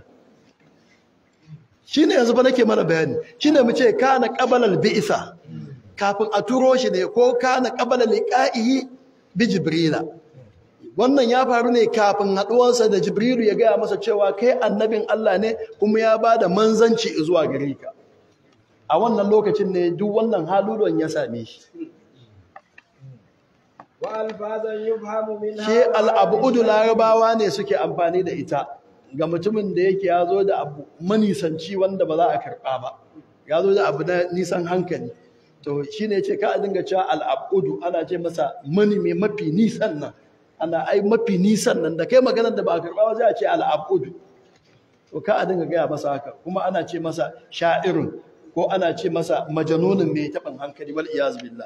shine yanzu ba nake mana bayani shine mu ce kana qabalal bi'sa kafin a turo shi ne ko kana qabala liqa'ihi bi jibrila wannan ya faru ne kafin haduwarsa da jibrilu ya gaya masa cewa kai annabin Allah ne kuma ya bada manzanci zuwa gare ka a wannan lokacin ne duk wannan halulon ya same shi وألفاظا يفهم منها shi al'abudu larabawa ne suke amfani da ita ga mutumin da yake ya zo da abu manisanci wanda ba za a karɓa ba ya zo da abu na nisan hankali to shi ne ce ka a dinga cewa al'abudu ana ce masa mani mai mafi nisan nan ana ai mafi nisan nan da kai maganar da ba a karɓa ba zai a ce al'abudu to ka a dinga gaya masa haka kuma ana ce masa sha'irun ko ana ce masa majanunin mai taɓin hankali wal iyaz billah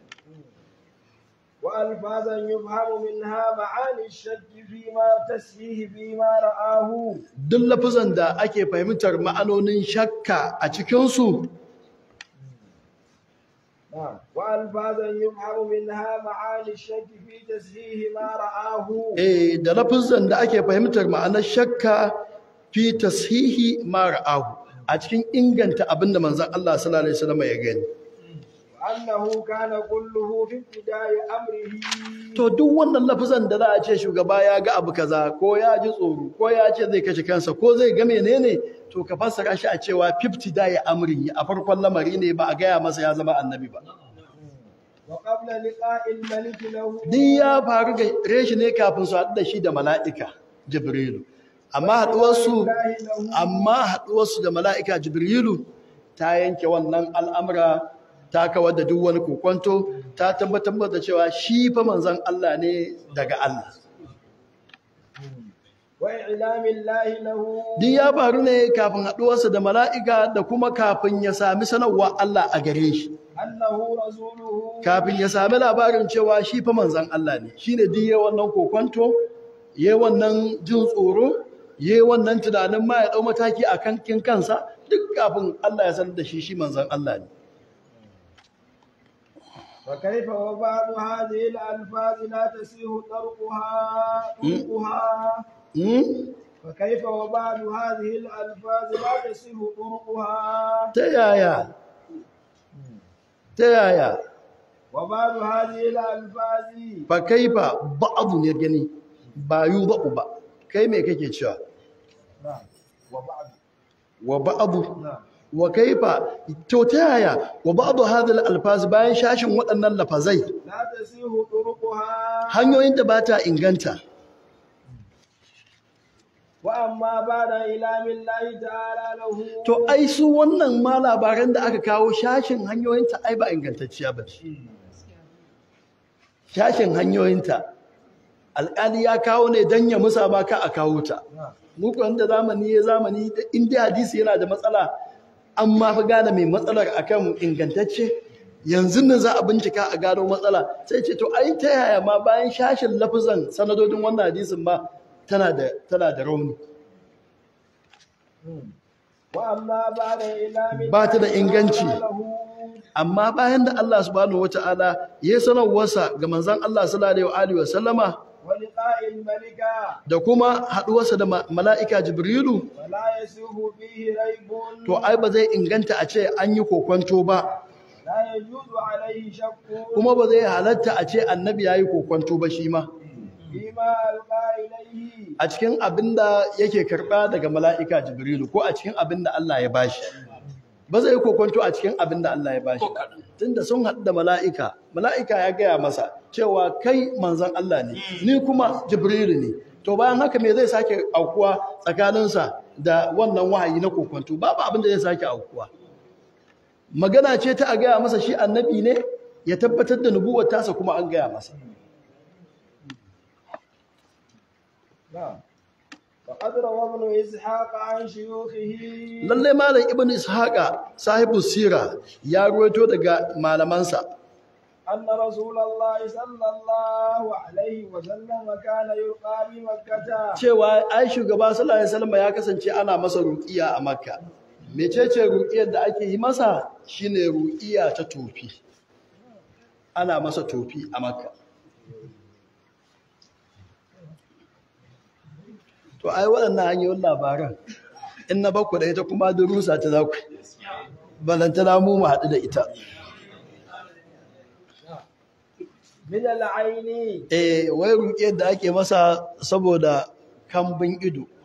وألفاظا يفهم منها معاني الشك فيما تسفيه فيما رآه duk lafazan da ake fahimtar ma'anonin shakka a cikinsu نعم وألفاظا يفهم منها معاني الشك في تسفيه ما رآه da lafazan da ake fahimtar ma'anar shakka fi tashihi ma ra'ahu a cikin inganta abinda manzon Allah sallallahu alaihi wasallam ya gani وأنه كان كله في ابتداء أمره to duk wannan lafazan da za a ce shugaba ya ga abu kaza ko ya ji tsoro ko ya ce zai kashe kansa ko zai ga menene to ka fassara shi a cewa 50 da ya amri a farkon lamari ne ba a gaya masa ya zama annabi ba وقبل لقاء الملك له duk ya faru gare shi ne kafin su haɗu da shi da mala'ika jibrilu amma haɗuwarsu da mala'ika jibrilu ta yanke wannan al'amura ta kawar da duk wani kokwanto ta tabbatar da cewa shi fa manzon Allah ne daga Allah وإعلام الله له duk ya faru ne kafin haɗuwarsa da mala'ika da kuma kafin ya sami sanarwa Allah a gare shi أنه رسوله kafin ya sami labarin cewa shi fa manzon Allah ne shine duk yayin wannan kokwanto yayin wannan jin tsoro yayi wannan tunanin ma ya dau mataki akan kin kansa duk kafin Allah ya sanar da shi manzon Allah ne. وكيف وبعض هذه الألفاظ لا تسيح طرقها فكيف وبعض هذه الألفاظ لا تسيح طرقها تيايا وبعض هذه الألفاظ فكيف بعض يغني ba yudau ba kai me kake cewa wa ba'd wa kaifa to ta yaya wa ba'd hadhihi al-alfaz bayan shashin waɗannan lafazai la tasihu turuquha hanyoyin da bata inganta wa amma ba'da ilamin lahi ta'ala lahu to ai su wannan ma labaran da aka kawo shashin hanyoyinta ai ba ingantacciya ba shashin hanyoyinta alƙali ya kawo ne dan ya musa ba ka a kawo ta muku wanda zamani ya zamani inda hadisi yana da matsala amma fa gane mai matsalar akan ingantacce yanzu nan za a bincika a gano matsala sai ce to ai ta yaya ma bayan shashin lafazan sanadodin wannan hadisin ma tana da rauni ba ta da inganci amma bayan da Allah subhanahu wataala ya sanarwarsa ga manzon Allah sallallahu alaihi wasallama da kuma haduwarsa da mala'ika Jibrilu to ai ba zai inganta a ce an yi kokonto ba kuma ba zai halatta a ce annabi yayi kokonto ba shi ma a cikin abinda yake karba daga mala'ika Jibrilu ko a cikin abinda Allah ya bashi ba zai kokonto a cikin abinda Allah ya bashi tunda sun haɗu da mala'ika ya gaya masa cewa kai manzon Allah ne ni kuma Jibrilu ne to bayan haka me zai sake aukuwa tsakaninsa da wannan wahayi na kokonto babu abin da zai sake aukuwa magana ce ta a gaya masa shi annabi ne ya tabbatar da nubuwar tasa kuma an gaya masa lalle malam ibn ishaqa sahibu sira ya ruwaito daga malamansa anna rasulullahi sallallahu alaihi wa sallam kana yulqa bi makkah cewa ai shugaba sallallahu alaihi wasallam ya kasance ana masa ruqiya a makka mecece ruqiyar da ake yi masa shine ruqiya ta tofi ana masa tofi a makka to ai waɗannan hanyoyin labaran in na bakku da ita kuma durusa ta zaku balantana mu haɗu da ita min al'aini wai ruƙe da ake masa saboda kambin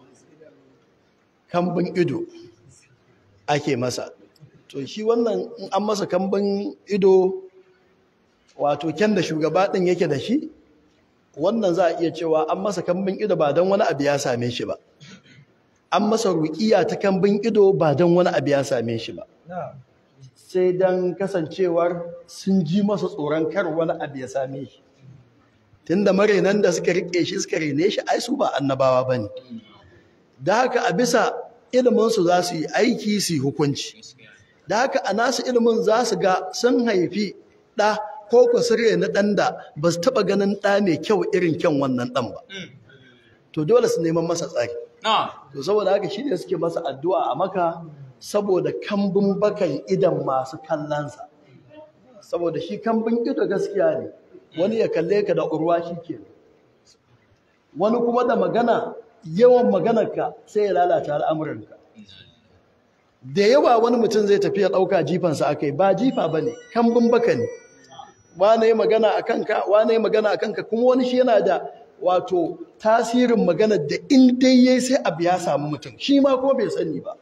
ido ake masa to shi wannan in an masa kambin ido wato kyan da shugaba ɗin yake da shi wannan za a iya cewa an masa kambin ido ba don wani abu ya same shi ba an masa ruƙiya ta kambin ido ba don wani abu ya same shi ba sai don kasancewar sun ji masa tsoron kar wani abu ya same shi tunda marenan da suka riƙe shi suka rene shi ai su ba annabawa ba ne da haka a bisa iliminsu za su yi aiki su yi hukunci da haka a nasu ilimin za su ga sun haifi ɗa ko ku sirre na ɗan da ba su taɓa ganin ɗa mai kyau irin kyan wannan ɗan ba to dole su neman masa tsari to saboda haka shi ne suke masa addu'a a maka saboda kambun bakan idan masu kallonsa saboda shi kambun ido gaskiya ne wani ya kalle ka da urwa shi ke wani kuma da magana yawan maganarka sai ya lalata al'amuranka da yawa wani mutum zai tafi ya ɗauka jifansa aka yi ba jifa ba ne kambun baka ne wane magana a kanka wane magana a kanka kuma wani shi yana da wato tasirin magana da in dai yayi sai abu ya samu mutum shi ma ko bai sani ba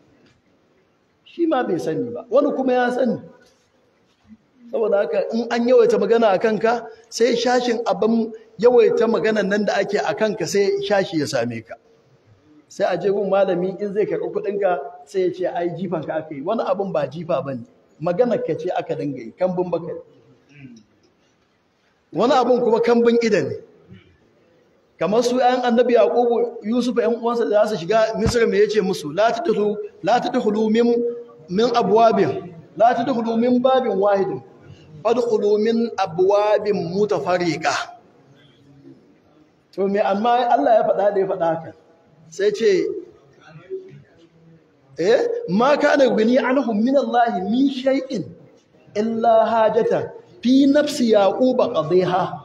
wani kuma ya sani saboda haka in an yawaita magana a kanka sai shashin abin yawaita maganan nan da ake a kanka sai shashi ya same ka sai a je gun malami in zai karɓi kuɗinka sai ya ce ai jifanka aka yi wani abin ba jifa ba ne maganar ka ce aka dinga yi kambun baka ne wani abin kuma kambun ida ne kamar su ‘yan annabi yaƙubu yusuf ‘yan uwansa da za su shiga misir mai yace musu la ta dukulu min abuwabin la ta dukulu min babin wahidin fadukulu min abuwabin mutafarriqa to me amma Allah ya faɗa da ya faɗa haka sai ce ma kana gani anhum min Allah min shay'in illa hajatan fi nafsi yaquba qadhiha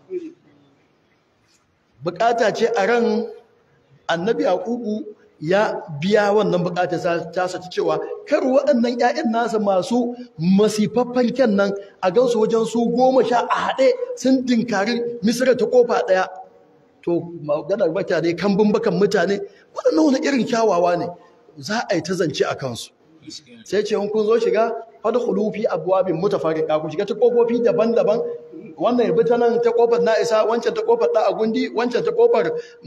bukata ce a ran annabi yaqubu ya biya wannan bukata ta sa cewa kar waɗannan ƴaƴan nasa masu masifaffan kyan nan a gansu wajen su 10 a haɗe sun dinkari misra ta kofa ɗaya to maganar mutane kambun bakan mutane waɗannan wani irin kyawawa ne za a yi ta zance a kansu sai ce kun zo shiga fadkhulu fi abwabin mutafarriqa ku shiga ta kofofi daban-daban wannan yabi ta nan ta kofar Na'isa wancan ta kofar da Agundi wancan ta kofar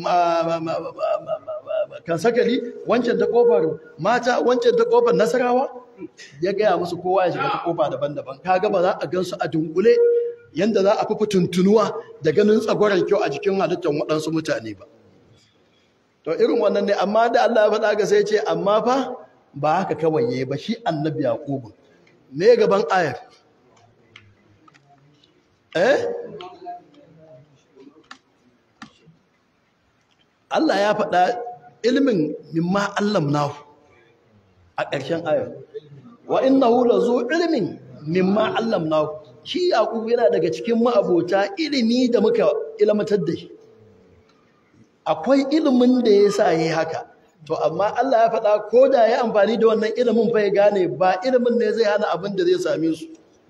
Kansakali wancan ta kofar Mata wancan ta kofar Nasarawa ya gaya musu kowa ya shiga ta kofa daban-daban kaga ba za a gansu a dunkule yanda za a fi tuntunuwa da ganin tsagwaron kyau a jikin halittar waɗansu mutane ba to irin wannan ne amma da Allah ya faɗa ga sai ce amma fa ba haka kawai yayi ba shi annabi Yaqubu me gaban ayar Allah ya faɗa ilmin mimma allamnahu a ƙarshen ayar wa innahu lazu ilmin mimma allamnahu shi Yaqubu yana daga cikin ma'abota ilimi da muka ilmantar da shi akwai ilimin da ya sa yi haka to amma Allah ya faɗa ko da ya amfani da wannan ilimin fa ya gane ba ilimin ne zai hana abin da zai same su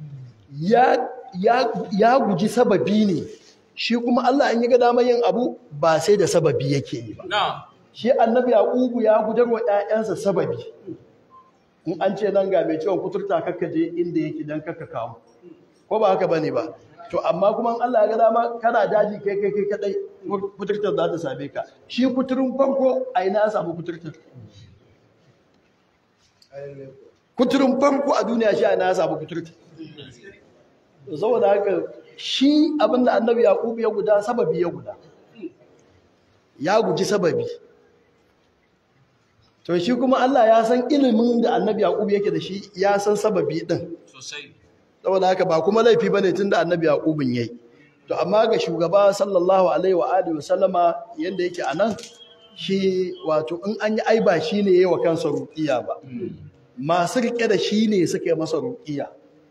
ya guji sababi ne shi kuma Allah in ya ga damar yin abu ba sai da sababi yake yi ba shi annabi Yaqubu ya gudarwa ƴaƴansa sababi in an ce nan ga mai ciwon kuturta kakka je inda yake dan kakka kawo ko ba haka bane ba to amma kuma Allah ya ga dama kana daji kai kadai kuturtar za ta same ka shi kuturin farko a ina ya samu kuturtar kuturin farko a duniya shi a ina ya samu kuturtar saboda haka shi abinda annabi Yaqubu ya guda sababi ya guji sababi to shi kuma Allah ya san ilimin da annabi Yaqubu yake da shi ya san sababi din sosai saboda haka ba kuma laifi bane tunda annabi Yaqubun yayi to amma ga shugaba sallallahu alaihi wa alihi wasallama yanda yake anan shi wato in an yi aiba shine yayi wa kansa ruqiya ba masu rike da shi ne suka yi masa ruqiya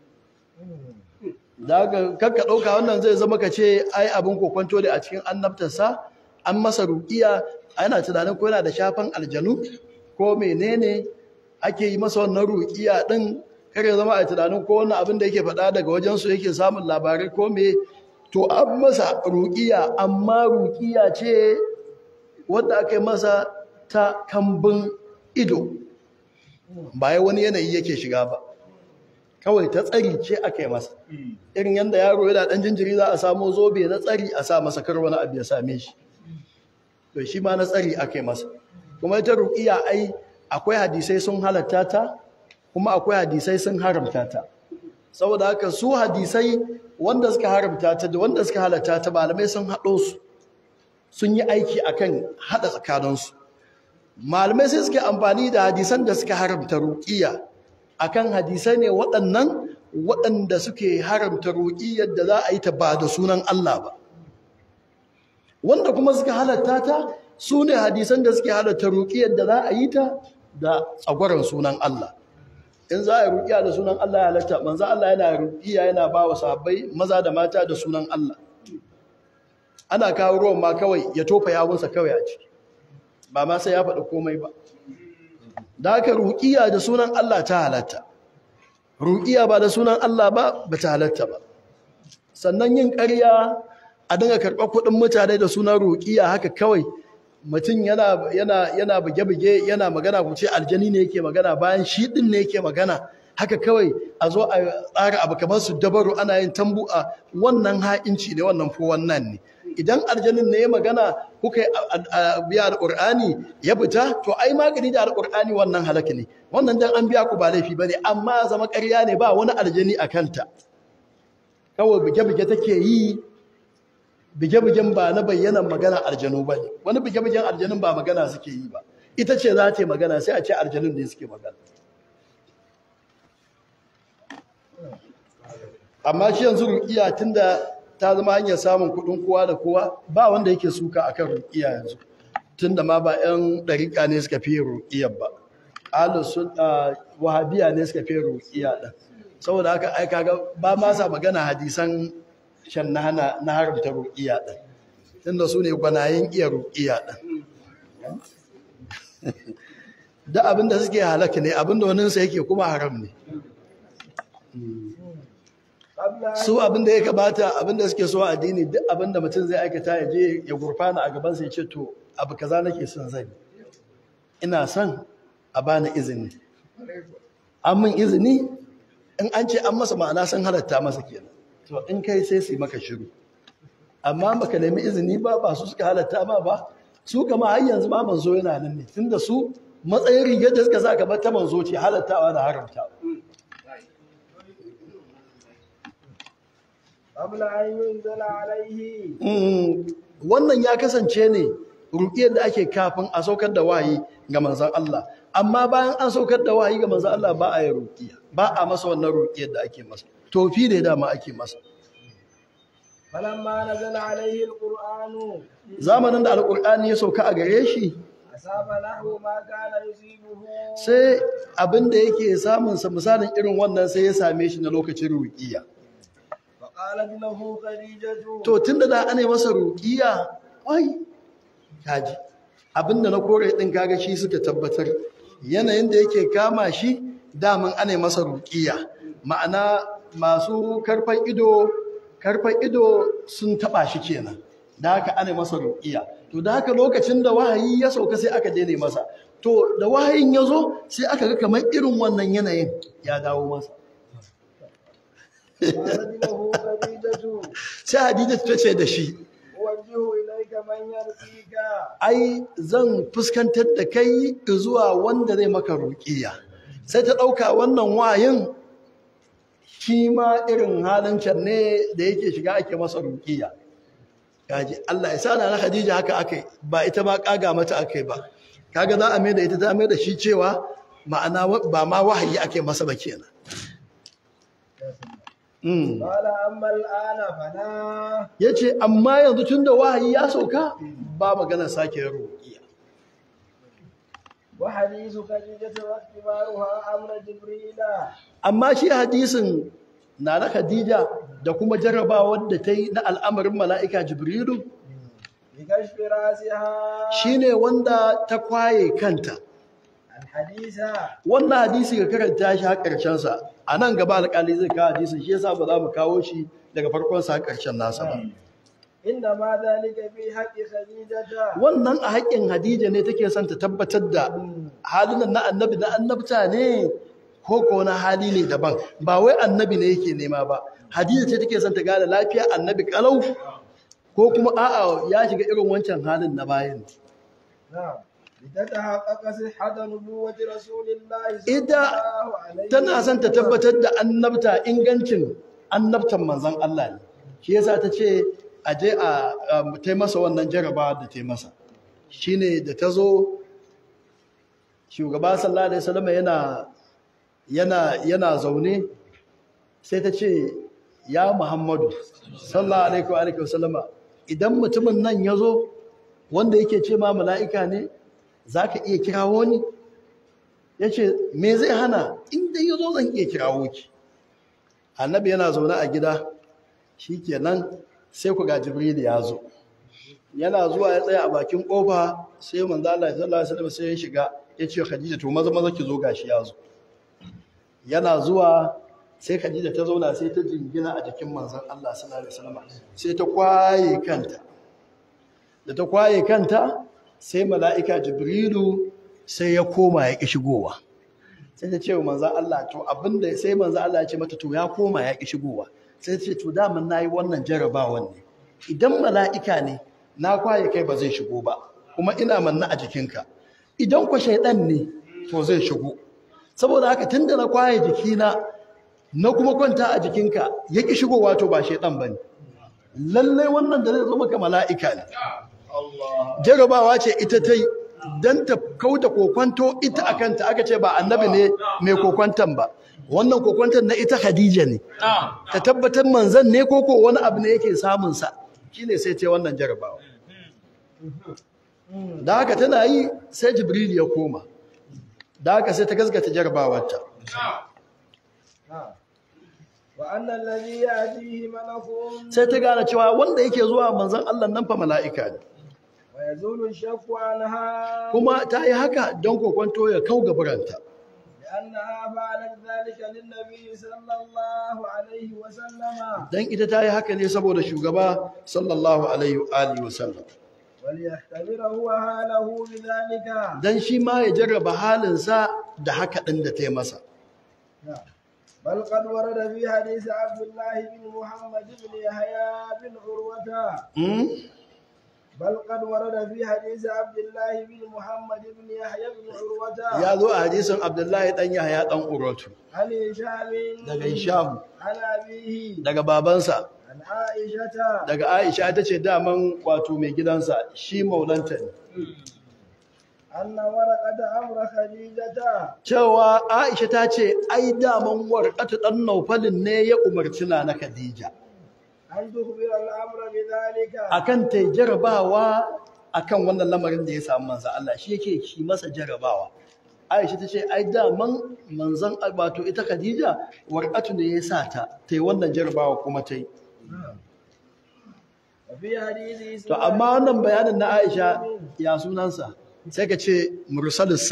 daga kakka dauka wannan zai zama kace ai abin kokonto da a cikin annabtarsa an masa ruqiya ana tunanin ko yana da shafan aljanu ko menene ake yi masa wannan ruqiya din kare zama a tunanin ko wannan abin da yake faɗa daga wajensu yake samun labarai ko me to an masa ruƙiya amma ruƙiya ce wadda aka yi masa ta kambun ido ba ya wani yanayi yake shiga ba kawai ta tsari ce aka yi masa irin yadda yaro yana ɗan jinjiri za a samu zobe na tsari a sa masa kar wani abu ya same shi to shi ma na tsari aka yi masa kuma ita ruƙiya ai akwai hadisai sun halatta ta kuma akwai hadisai sun haramta ta saboda haka su hadisai wanda suka haramta ta da wanda suka halatta ta malamai sun haɗo su sun yi aiki akan haɗa tsakaninsu malamai sai suke amfani da hadisan da suka haramta ruƙiya akan hadisai ne waɗanda suke haramta ruƙiyar da za a yi ta ba da sunan Allah ba wanda kuma suka halatta ta su ne hadisan da suke halatta ruƙiyar da za a yi ta da tsagwaron sunan Allah in za a ruƙiya da sunan Allah ya halatta manzo Allah yana ruƙiya yana ba wa sahabbai maza da mata da sunan Allah ana kawo ruwan ma kawai ya tofa yawunsa kawai a ciki ba ma sai ya faɗi komai ba da haka ruƙiya da sunan Allah ta halatta ruƙiya ba da sunan Allah ba ta halatta ba sannan yin ƙarya a dinga karɓar kuɗin mutane da sunan ruƙiya haka kawai mutum yana buge-buge yana magana ku ce aljani ne yake magana bayan shi din ne yake magana haka kawai a zo a tsara abu kamar su dabaru ana yin tambu a wannan ha'inci ne wannan fo wannan ne idan aljanin ne ya magana kuka biya alƙur'ani ya fita to ai magani da alƙur'ani wannan halaka ne wannan dan an biya ku ba laifi bane amma zama ƙarya ne ba wani aljani a kanta kawai buge-buge take yi bige-bigen ba na bayyanan magana aljanu ba ne wani bige-bigen aljanun ba magana suke yi ba ita ce za ta yi magana sai a ce aljanun ne suke magana amma shi yanzu ruƙiya tunda ta zama hanyar samun kuɗin kowa da kowa ba wanda yake suka akan ruƙiya yanzu tunda ma ba 'yan ɗariƙa ne suka fi ruƙiyar ba, wahabiya ne suka fi ruƙiya ɗin, saboda haka ai kaga ba ma sa magana hadisan shan na haramta ruƙiya ɗin, tunda su ne gwanayen iya ruƙiya ɗin. Da abinda suke halaka ne, abinda waninsa yake kuma haram ne. Su abinda ya kamata, abinda suke so a addini, duk abinda mutum zai aikata ya je ya gurfana a gabansa ya ce to abu kaza nake son zai, ina son a bani izini, an min izini, in an ce an masa ma'ana sun halatta masa kenan, to in kai sai su yi maka shiru, amma baka nemi izini ba su suka halatta ba su kama har yanzu ma manzo yana nan ne, tunda su matsayin rigar da suka sa kamar ta manzo ce, halattawa da haramtawa. Wannan ya kasance ne ruƙiyar da ake kafin a saukar da wahayi ga manzon Allah, amma bayan an saukar da wahayi ga manzon Allah ba a yi ruƙiya, ba a masa wannan ruƙiyar da ake masa, tofi da dama ake masa. فلما نزل عليه القرآن zamanin da alƙur'ani ya sauka a gare shi, أصاب نحو ما كان يصيبه sai abin da yake samunsa misalin irin wannan sai ya same shi na lokacin ruƙiya. فقالت له خديجة To tun da ana masa ruƙiya, wai kaji abinda na kore ɗin kaga shi suka tabbatar, yanayin da yake kama shi daman ana masa ruƙiya, ma'ana masu karfan ido sun taɓa shi kenan, da haka ana masa ruƙiya. To da haka lokacin da wahayi ya sauka sai aka daina masa, to da wahayin ya zo sai aka ga kamar irin wannan yanayin ya dawo masa. قالت له خديجة Sai Hadija ta ce da shi, أوجه إليك من يرقيك ai zan fuskantar da kai zuwa wanda zai maka ruƙiya. Sai ta ɗauka wannan wayin shi ma irin halin can ne da yake shiga ake masa ruƙiya. Kaji Allah ya sana na Khadija haka akai, ba ita ba kaga mata akai ba, kaga za a mai da ita ta mai da shi cewa ma'ana ba ma wahayi ake masa ba kenan. قال أما الآن فلا Yace amma yanzu tunda wahayi ya sauka ba magana sake ruƙiya. وحديث خديجة واختبارها أمر جبريل Amma shi hadisin na Khadija da kuma jarrabawar da ta yi na al'amarin mala'ika Jibrilu بكشف رأسها shi ne wanda ta kwaye kanta. الحديث Wannan hadisi ga karanta shi har ƙarshensa, a nan gaba alƙali zai kawo hadisin, shi yasa ba za mu kawo shi daga farkonsa har ƙarshen nasa ba. إنما ذلك في حق خديجة Wannan a haƙƙin Hadija ne take son ta tabbatar da halin na annabi na annabta ne ko ko na hali ne daban, ba wai annabi ne yake nema ba. Hadija ce take son ta gane lafiya annabi kalau ko kuma a'a ya shiga irin wancan halin na bayan. نعم لتتحقق صحة نبوة رسول الله صلى Ita الله عليه tana son ta tabbatar da annabta, ingancin annabtan manzon Allah ne. Shi yasa ta ce a je a ta masa wannan jarabawa da ta masa. Shine da ta zo shugaba sallallahu alaihi wasallam yana zaune, sai ta ce ya Muhammadu sallallahu alaihi wasallama, idan mutumin nan ya zo wanda yake ce ma mala'ika ne za ka iya kirawo ni? Ya ce me zai hana, inda ya zo zan iya kirawo ki. Annabi yana zaune a gida, shi kenan sai ku ga Jibril ya zo, yana zuwa ya tsaya a bakin ƙofa, sai manzo Allah sallallahu alaihi wasallam sai ya shiga, ya ce Khadija to maza ki zo, gashi ya zo. Yana zuwa sai Khadija ta zauna, sai ta jingina a jikin manzon Allah sallallahu alaihi wasallam, sai ta kwaye kanta. Da ta kwaye kanta sai mala'ika Jibrilu sai ya koma ya ƙi shigowa. Sai ta ce wa manzon Allah to abinda sai manzon Allah ya ce mata to ya koma ya ƙi shigowa. Sai ta ce to daman nayi wannan jarabawan ne, idan mala'ika ne na kwaye kai ba zai shigo ba, kuma ina manna a jikinka. Idan kwa shaidan ne to zai shigo. Saboda haka tunda na kwaye jikina na kuma kwanta a jikinka ya ƙi shigowa, to ba shaidan bane, lallai wannan da zai zo maka mala'ika ne. Jarabawa ce ita ta yi don ta kauda kokwanto ita a kanta, aka ce ba annabi ne mai kokwanton ba, wannan kokwanton na ita Khadija ne, ta tabbatar manzan ne ko wani abu ne yake samunsa, shi ne sai ce wannan jarabawa. da haka tana yi sai Jibril ya koma da haka sai ta gaskata jarabawarta وأن الذي يأتيه ملك sai ta gane cewa wanda yake zuwa manzon Allah nan fa mala'ika ne ويزول الشك عنها kuma ta yi haka don kokonto ya kau gabaranta لأنها فعلت ذلك للنبي صلى الله عليه وسلم dan ita ta yi haka ne saboda shugaba sallallahu alaihi wa alihi wasallam وليختبر هو حاله بذلك dan shi ma ya jarraba halinsa da haka din da ta yi masa بل قد ورد في حديث عبد الله بن محمد بن يحيى بن عروة بل قد ورد في حديث عبد الله بن محمد بن يحيى بن عروة ya zo a hadisin Abdullahi dan Yahya dan Urwatu عن هشام daga Hisham عن أبيه daga babansa عن عائشة daga Aisha ta ce daman wato mai gidansa shi maulanta ne أن ورقة أمر خديجة cewa Aisha ta ce ai daman warqatu dan Naufalin ne ya umarci na Khadija أن تخبر الأمر بذلك akan ta jarabawa akan wannan lamarin da ya samu manzo Allah shi yake shi masa jarabawa Aisha ta ce ai daman manzon wato ita Khadija warqatu ne ya sa ta yi wannan jarabawa kuma ta yi وفي حديث to amma wannan bayanin na Aisha ya sunansa sai ka ce mursalus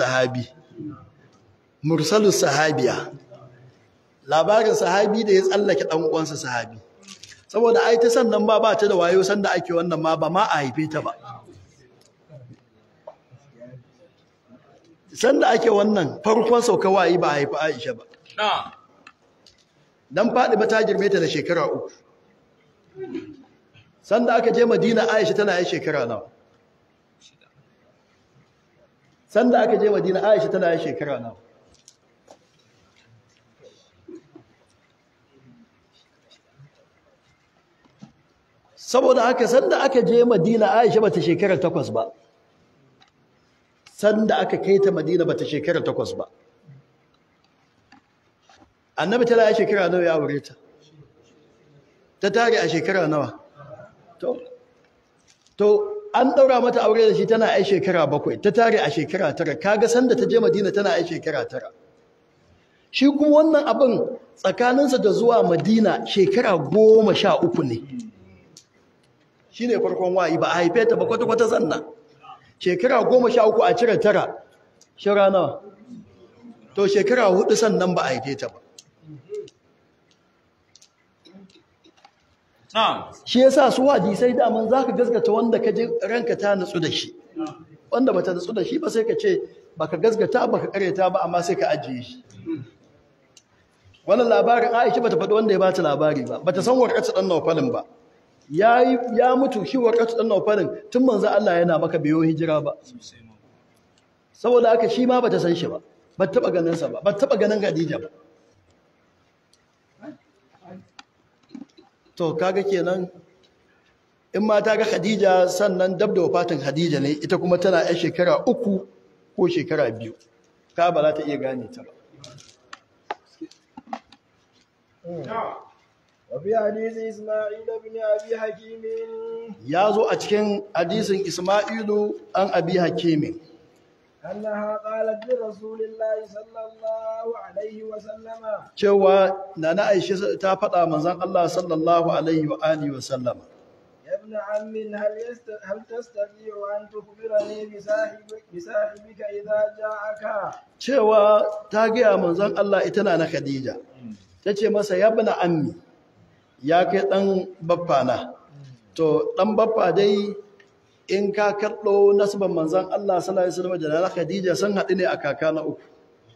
sahabiya labarin sahabi da ya tsallake dan uwansa sahabi saboda ai ta sannan ba ta da wayo sanda ake wannan ma ba ma a haife ta ba sanda ake wannan farkon sauka wayi ba a haifi Aisha ba dan fadi ba ta girme ta da shekara 3 sanda aka je Madina Aisha tana yin shekara nawa sanda aka je Madina Aisha tana yin shekara nawa saboda haka sanda aka je Madina Aisha bata shekara 8 ba sanda aka kai ta Madina bata shekara 8 ba Annabi tana yin shekara nawa ya aure ta ta tare a shekara nawa to an daura mata aure da shi tana ai shekara 7 ta tare a shekara 9 kaga sanda ta je Madina tana ai shekara 9 shi kuma wannan abin tsakaninsa da zuwa Madina shekara 13 ne shine farkon wayi ba a haife ta ba kwata kwata sannan shekara 13 a cire 9 shira nawa to shekara 4 sannan ba a haife ta ba shi yasa su hadisai daman zaka gaskata wanda ka ji ranka ta nutsu da shi wanda bata nutsu da shi ba sai ka ce baka gaskata baka kareta ba amma sai ka ajiye shi wannan labarin Aisha bata faɗi wanda ya bata labari ba bata san warqatu dan Nawfalin ba ya mutu shi warqatu dan Nawfalin tun manzo Allah yana maka biyo hijira ba saboda haka shi ma bata san shi ba bata taba ganin sa ba bata taba ganin Khadija ba to kaga kenan in ma ta ga Khadija sannan dab da wafatin Khadija ne ita kuma tana yar shekara 3 ko shekara 2 ka ba za ta iya gane ta ba وفي حديث إسماعيل بن أبي حكيم ya zo a cikin hadisin Isma'ilu an Abi Hakim أنها قالت لرسول الله صلى الله عليه وسلم cewa nana Aisha ta faɗa manzon Allah sallallahu alaihi wa alihi wa sallama يا ابن عم هل تستطيع أن تخبرني بصاحبك إذا جاءك cewa ta ga manzon Allah ita na Khadija tace masa ya ibn ammi ya kai dan baffana to dan baffa dai in ka kallo nasban manzon Allah sallallahu alaihi wasallam da nana Khadija sun haɗu ne a kaka na uku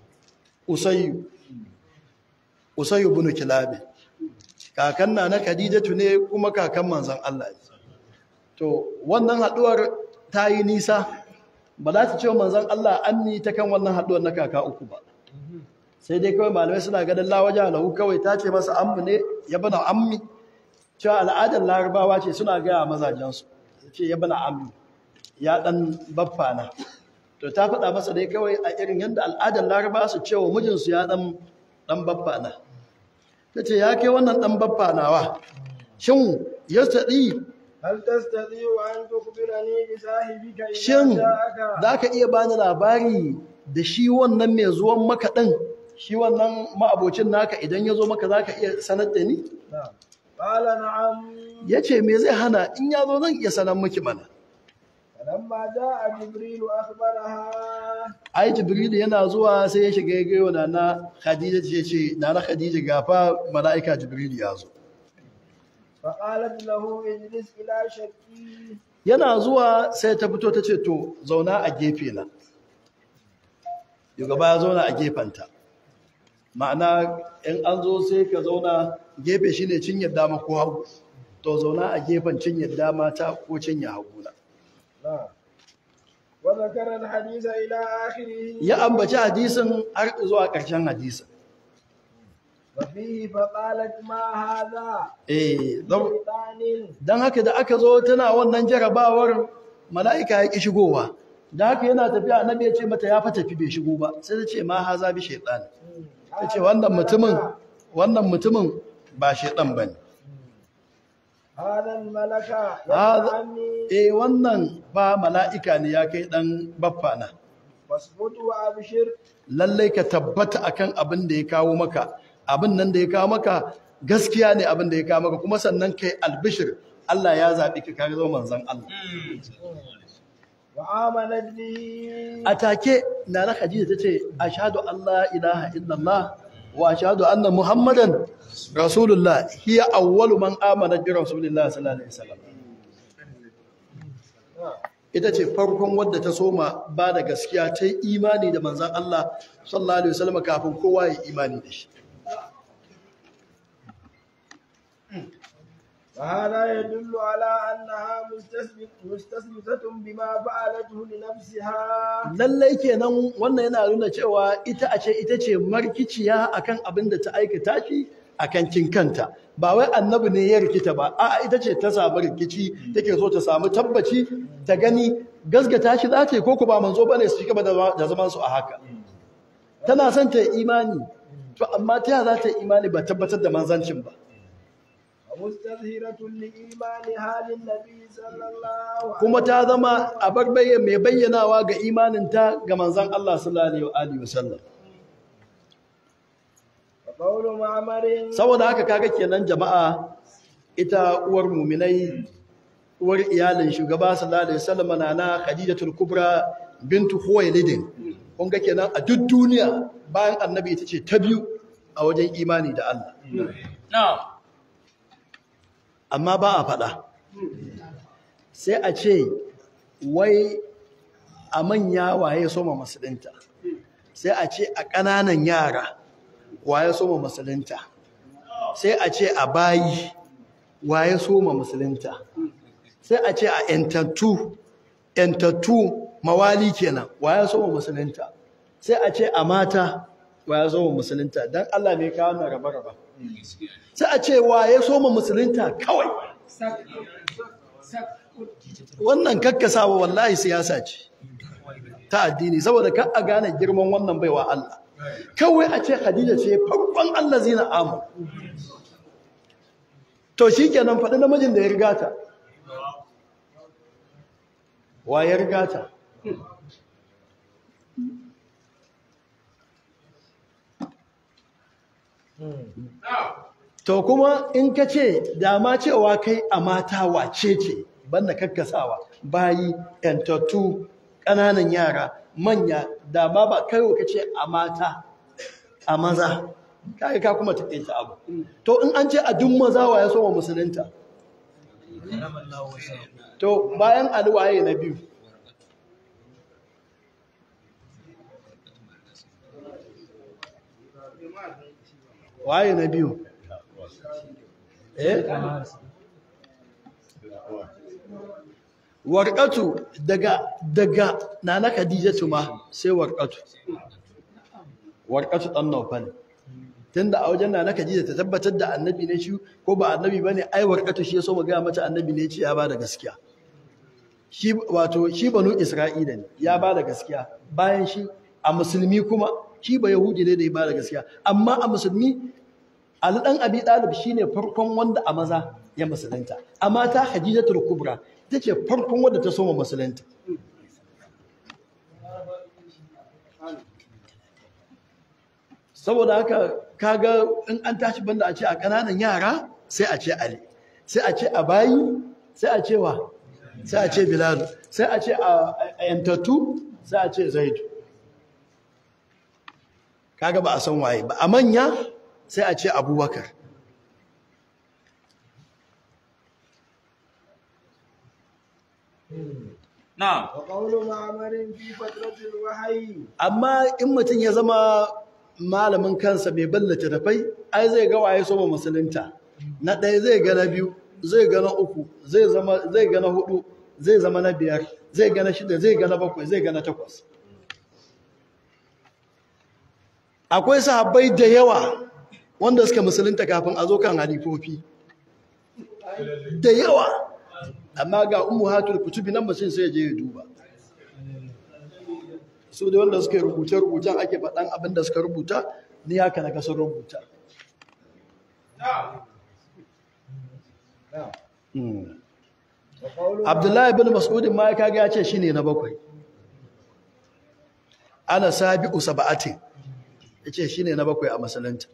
Usayy ibn Kilab kakan nana Khadija ne kuma kakan manzon Allah to wannan haduwar ta yi nisa ba za ta ce manzon Allah ammi ta kan wannan haduwar na kaka uku ba sai dai kawai malamai suna ganin lawaja lahu kawai ta ce masa ammu ne ya bana ammi cewa al'adar larabawa ce suna gaya mazajensu ce ya bana ammi ya dan baffana to ta faɗa masa dai kawai a irin yadda al'adar larabawa su cewa mijinsu ya dan baffana ta ce ya kai wannan dan baffanawa shin ya taɗi هل تستطيع أن تخبرني بصاحبك إذا shin جاءك za ka iya bani labari da shi wannan mai zuwan maka ɗin shi wannan ma'abocin naka idan ya zo maka za ka iya sanar da ni نعم. قال نعم. ya ce me zai hana in ya zo zan iya sanar miki mana فلما جاء جبريل أخبرها ai jibril yana zuwa sai ya shiga ya gayo na khadija ce na khadija gafa mala'ika jibril ya zo فقالت له اجلس إلى شكي yana zuwa sai ta fito ta ce to zauna a gefe na shugaba ya zauna a gefenta ma'ana in an zo sai ka zauna gefe shi ne cinyar dama ko hagu to zauna a gefen cinyar dama ta ko cinyar hagu na نعم. وذكر الحديث إلى آخره ya ambaci hadisin har zuwa ƙarshen hadisin وفيه فقالت ما هذا don شيطان don haka da aka zo tana wannan jarabawar mala'ika ya ƙi shigowa da haka yana tafiya annabi ya ce mata ya fa tafi bai shigo ba sai ta ce ma haza bi shaitan ta ce wannan mutumin ba shaitan bane هذا الملك يا هذا عمي wannan ba mala'ika ne ya kai dan baffa na واصبت وأبشر lallai ka tabbata akan abin da ya kawo maka abin nan da ya kawo maka gaskiya ne abin da ya kawo maka kuma sannan kai albishir Allah ya zaɓi ka kare zama manzon Allah وآمنت به a take nana Khadija tace ashhadu an la ilaha illallah wa ashhadu anna muhammadan rasulullah hiya awwalu man amana bi rasulillah sallallahu alaihi wasallam ita ce farkon wadda ta soma ba da gaskiya ta yi imani da manzon Allah sallallahu alaihi wasallam kafin kowa ya imani da shi وهذا يدل على أنها مستثبتة بما فعلته لنفسها lallai kenan wannan yana nuna cewa ita ce markiciya akan abin da ta aikata shi akan kanta ba wai annabi ne ya rikita ba a'a ita ce ta samu rikici take so ta samu tabbaci ta gani gasgata shi za ta yi ko ba manzo bane su cigaba da zaman su a haka tana son ta yi imani to amma ta za ta yi imani ba tabbatar da manzancin ba ومستظهرة لإيمانها للنبي صلى الله عليه kuma ta zama a barbaye mai bayyanawa ga imaninta ga manzan Allah sallallahu alaihi wasallam وقول معمر saboda haka kaga kenan jama'a ita uwar muminai uwar iyalin shugaba sallallahu alaihi wasallam nana Khadijatul Kubra bintu Khuwailid kun ga kenan a duk duniya bayan annabi ita ce ta biyu a wajen imani da Allah na'am amma ba a faɗa sai a ce wai a manya waye soma musulunta sai a ce a ƙananan yara waye soma musulunta sai a ce a bayi waye soma musulunta sai a ce a ‘yantattu mawali kenan waye soma musulunta sai a ce a mata waye soma musulunta don Allah ne kawo na raba-raba sai a ce waye soma musulunta kawai wannan kakkasawa wallahi siyasa ce ta addini saboda kan a gane girman wannan baiwa Allah kawai a ce Khadija ce farkon Allah zina amu to shi kenan faɗi namijin da ya riga ta wa ya riga ta to kuma in ka ce dama cewa kai a mata wace ce banda kakkasawa bayi yantattu ƙananan yara manya dama ba kai ka ce a mata a maza kai ka kuma taƙaita abu to in an ce a duk maza wa ya so wa musulunta to bayan alwaye na biyu waye na biyu warqatu daga nana Khadijatu ma sai warqatu dan Nawfal tunda a wajen nana Khadija ta tabbatar da annabi ne shi ko ba annabi bane ai warqatu shi yaso magana mata annabi ne ce ya bada gaskiya shi wato shi banu Isra'ila ne ya bada gaskiya bayan shi a musulmi kuma shi ba yahudi ne da ya bada gaskiya amma a musulmi Ali dan Abi Talib shine farkon wanda a maza ya musulunta amma ta Khadijatul Kubra ita ce farkon wadda ta soma musulunta saboda haka kaga in an tashi banda a ce a kananan yara sai a ce Ali sai a ce a bayi sai a ce wa sai a ce Bilal sai a ce a yantattu sai a ce Zaidu kaga ba a san waye ba a manya sai a ce Abubakar na'am wa qawlu ma'amarin fi fatratil wahyi amma in mutum ya zama malamin kansa mai ballata tafai ai zai ga waye soma musulunta na ɗaya zai ga na biyu zai ga na uku zai ga na hudu zai zama na biyar zai ga na shida zai ga na bakwai zai ga na takwas akwai sahabbai da yawa wanda suka musulunta kafin a zo kan halifofi da yawa amma ga ummuhatul kutubi nan mutum sai ya je ya duba su da wanda suka rubuce-rubucen ake faɗan abin da suka rubuta ni haka na kasar rubuta Abdullahi bin Mas'udin ma ya kaga ya ce shi ne na bakwai ana sabi'u saba'atin ya ce shi ne na bakwai a musulunta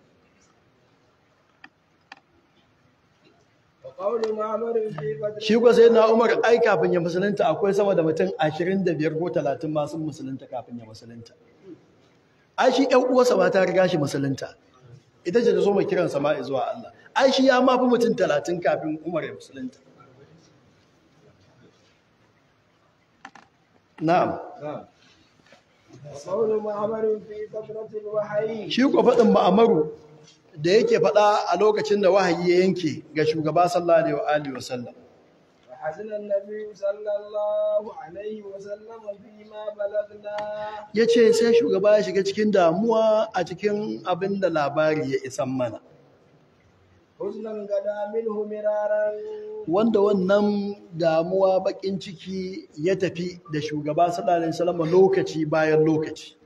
shi kuwa sai na Umar ai kafin ya musulunta akwai sama da mutum 25 ko 30 masu musulunta kafin ya musulunta ai shi ƴan uwarsa ba ta riga shi musulunta ita ce ta so mai kiran sama'i zuwa Allah ai shi ya mafi mutum 30 kafin Umar ya musulunta na'am shi kuwa faɗin ma'amaru da yake faɗa a lokacin da wahayi ya yanke ga shugaba sallallahu alaihi wa sallam ya ce sai shugaba ya shiga cikin damuwa a cikin abin da labari ya isan mana wanda wannan damuwa bakin ciki ya tafi da shugaba sallallahu alaihi wa sallam lokaci bayan lokaci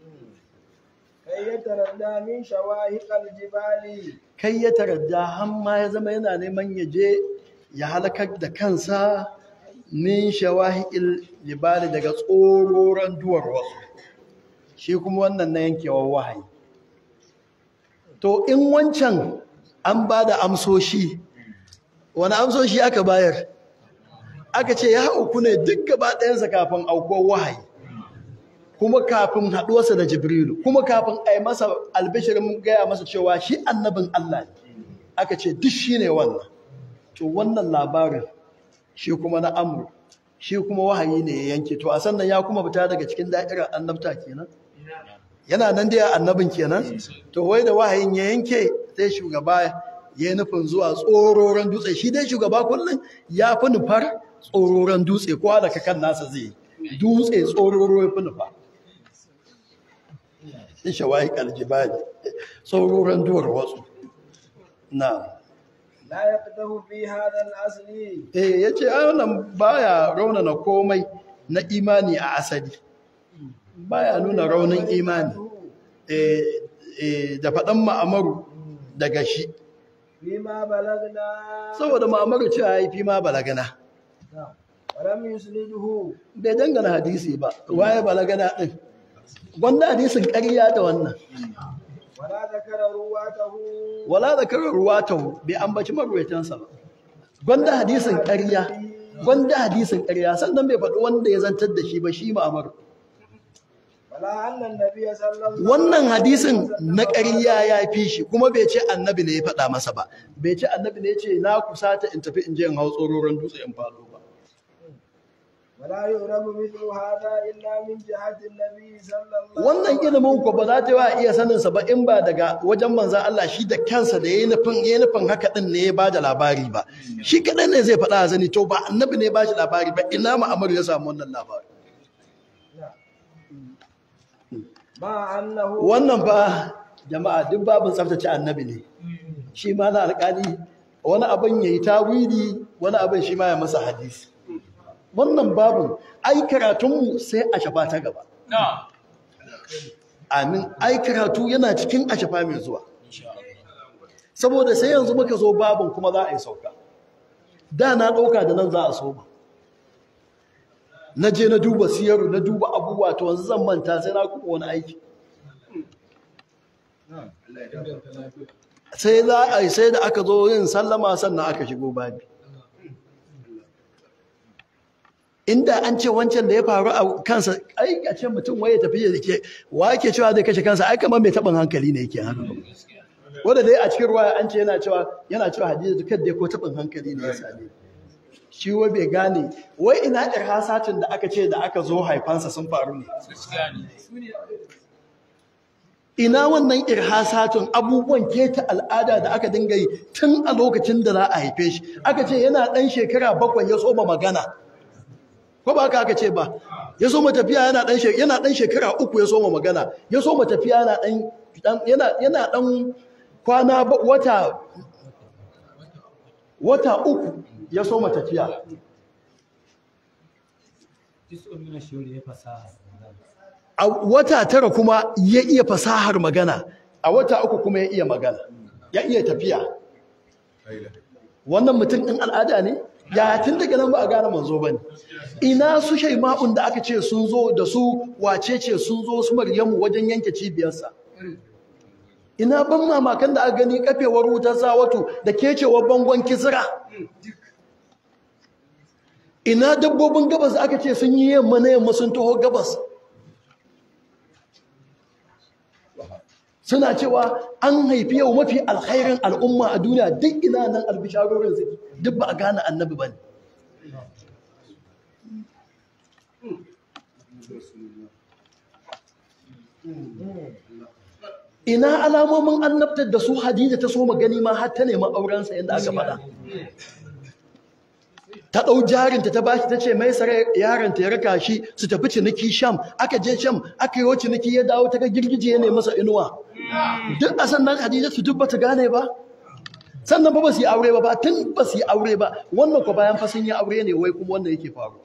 kai ya taradda hamma ya zama yana neman ya je ya halakar da kansa min shawahiqil jibali daga tsororan duwar wasu shi kuma wannan na yankewar wahayi to in wancan an ba da amsoshi wani amsoshi aka bayar aka ce ya auku ne duk gaba ɗayansa kafin aukuwar wahayi kuma kafin haɗuwarsa da Jibrilu kuma kafin a yi masa albishirin gaya masa cewa shi annabin Allah ne aka ce duk shi ne wannan to wannan labarin shi kuma na amur shi kuma wahayi ne ya yanke to a sannan ya kuma fita daga cikin da'irar annabta kenan yana nan dai annabin kenan to wai da wahayin ya yanke sai shugaba ya yi nufin zuwa tsororon dutse shi dai shugaba kullum ya fi nufar tsororon dutse kowa da kakan nasa zai dutse tsororo ya fi nufa in shawahi kaljibali tsororon duwar wasu na la yaqdahu fi hadha al-asli yace wannan baya raunana komai na imani a asali baya nuna raunin imani da faɗan ma'amaru daga shi fima balagna saboda ma'amaru cewa yayi fima balagana walam yusliduhu bai dangana hadisi ba waye balagana din gwanda hadisin ƙarya da wannan wala zakara ruwatahu bai ambaci marwaitansa ba gwanda hadisin ƙarya sannan bai faɗi wanda ya zantar da shi ba shi ma'amar wannan hadisin na ƙarya ya fi shi kuma bai ce annabi ne ya faɗa masa ba bai ce annabi ne ya ce na kusata in tafi in je in hau tsororon dutse in faɗo ba wannan ilimin ku ba za ta yi iya saninsa ba in ba daga wajen manzan Allah shi da kansa da ya yi nufin haka ɗin ne ya ba da labari ba shi kaɗai ne zai faɗa a zani to ba annabi ne ba shi labari ba ina ma'amaru ya samu wannan labari wannan fa jama'a duk babin tsaftace annabi ne shi ma na alƙali wani abin ya yi tawili wani abin shi ma ya masa hadisi wannan babin ai karatunmu sai a shafa ta gaba amin ai karatu yana cikin a shafa mai zuwa saboda sai yanzu muka zo babin kuma za a yi sauka da na ɗauka da nan za a soma na je na duba siyaru na duba abubuwa to wanzu zan manta sai na kuma wani aiki sai za a yi sai da aka zo yin sallama sannan aka shigo babi inda an ce wancan da ya faru a kansa ai a ce mutum waye tafiya da ke wa ke cewa zai kashe kansa ai kamar mai taɓin hankali ne yake haka wanda dai a cikin ruwa an ce yana cewa hadisi dukkan dai ko taɓin hankali ne ya same shi wai bai gane wai ina irhasatin da aka ce da aka zo haifansa sun faru ne ina wannan irhasatun abubuwan keta al'ada da aka dinga yi tun a lokacin da za a haife shi aka ce yana ɗan shekara 7 ya soma magana ko ba haka aka ce ba ya soma tafiya yana ɗan shekara 3 ya soma magana ya soma tafiya yana ɗan kwana wata 3 ya soma tafiya a wata 9 kuma ya iya fasahar magana a wata 3 kuma ya iya magana ya iya tafiya wannan mutum ɗin al'ada ne ya tun daga nan ba a gane manzo ba ne ina su shaima'un da aka ce sun zo da su wacece sun zo su maryamu wajen yanke cibiyarsa ina ban mamakan da aka gani kafewar wutar sawatu da kecewar bangon kisra ina dabbobin gabas aka ce sun yi yamma na yamma sun taho gabas suna cewa an haifi yau mafi alkhairin al'umma a duniya duk ina nan albisharorin su duk ba a gane annabi ba ne ina alamomin annabtar da su Hadija ta so magani ma har ta neman aurensa yadda aka faɗa ta ɗau jarinta ta bashi ta ce mai sarai yaronta ya raka shi su tafi ciniki sham aka je sham aka yi ciniki ya dawo ta ga girgije ya ne masa inuwa duk a sannan Hadija su duk bata gane ba sannan ba su yi aure ba tun ba su yi aure ba wannan ko bayan fa sun yi aure ne wai kuma wannan yake faru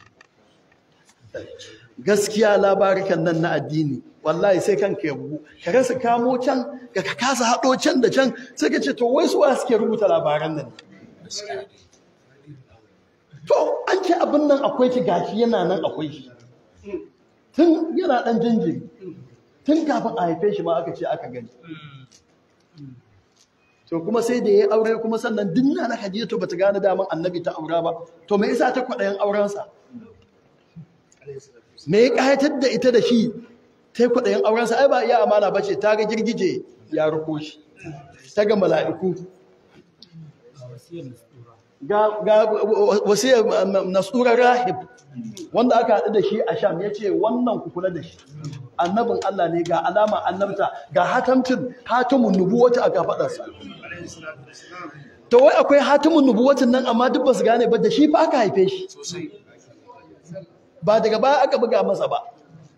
gaskiya labarikan nan na addini wallahi sai kanka ya bugu ka rasa kamo can ka kasa haɗo can da can sai ka ce to wai su suke rubuta labaran nan to an ce abin nan akwai shi gashi yana nan akwai shi tun yana ɗan jinjiri tun kafin a haife shi ma aka ce aka gani to kuma sai da ya yi aure kuma sannan dinna na Hadiza to bata gane daman annabi ta aura ba to me yasa ta kwaɗayin aurensa me ya ƙayatar da ita da shi ta yi kwaɗayin aurensa ai ba iya amana ba ce ta ga girgije ya ruko shi ta ga mala'iku ga wasiyar nasurar rahib wanda aka haɗu da shi a sham ya ce wannan ku kula da shi annabin Allah ne ga alama annabta ga hatimun nubuwata a gafaɗarsa to wai akwai hatimun nubuwatin nan amma duk ba su gane ba da shi fa aka haife shi ba daga baya aka buga masa ba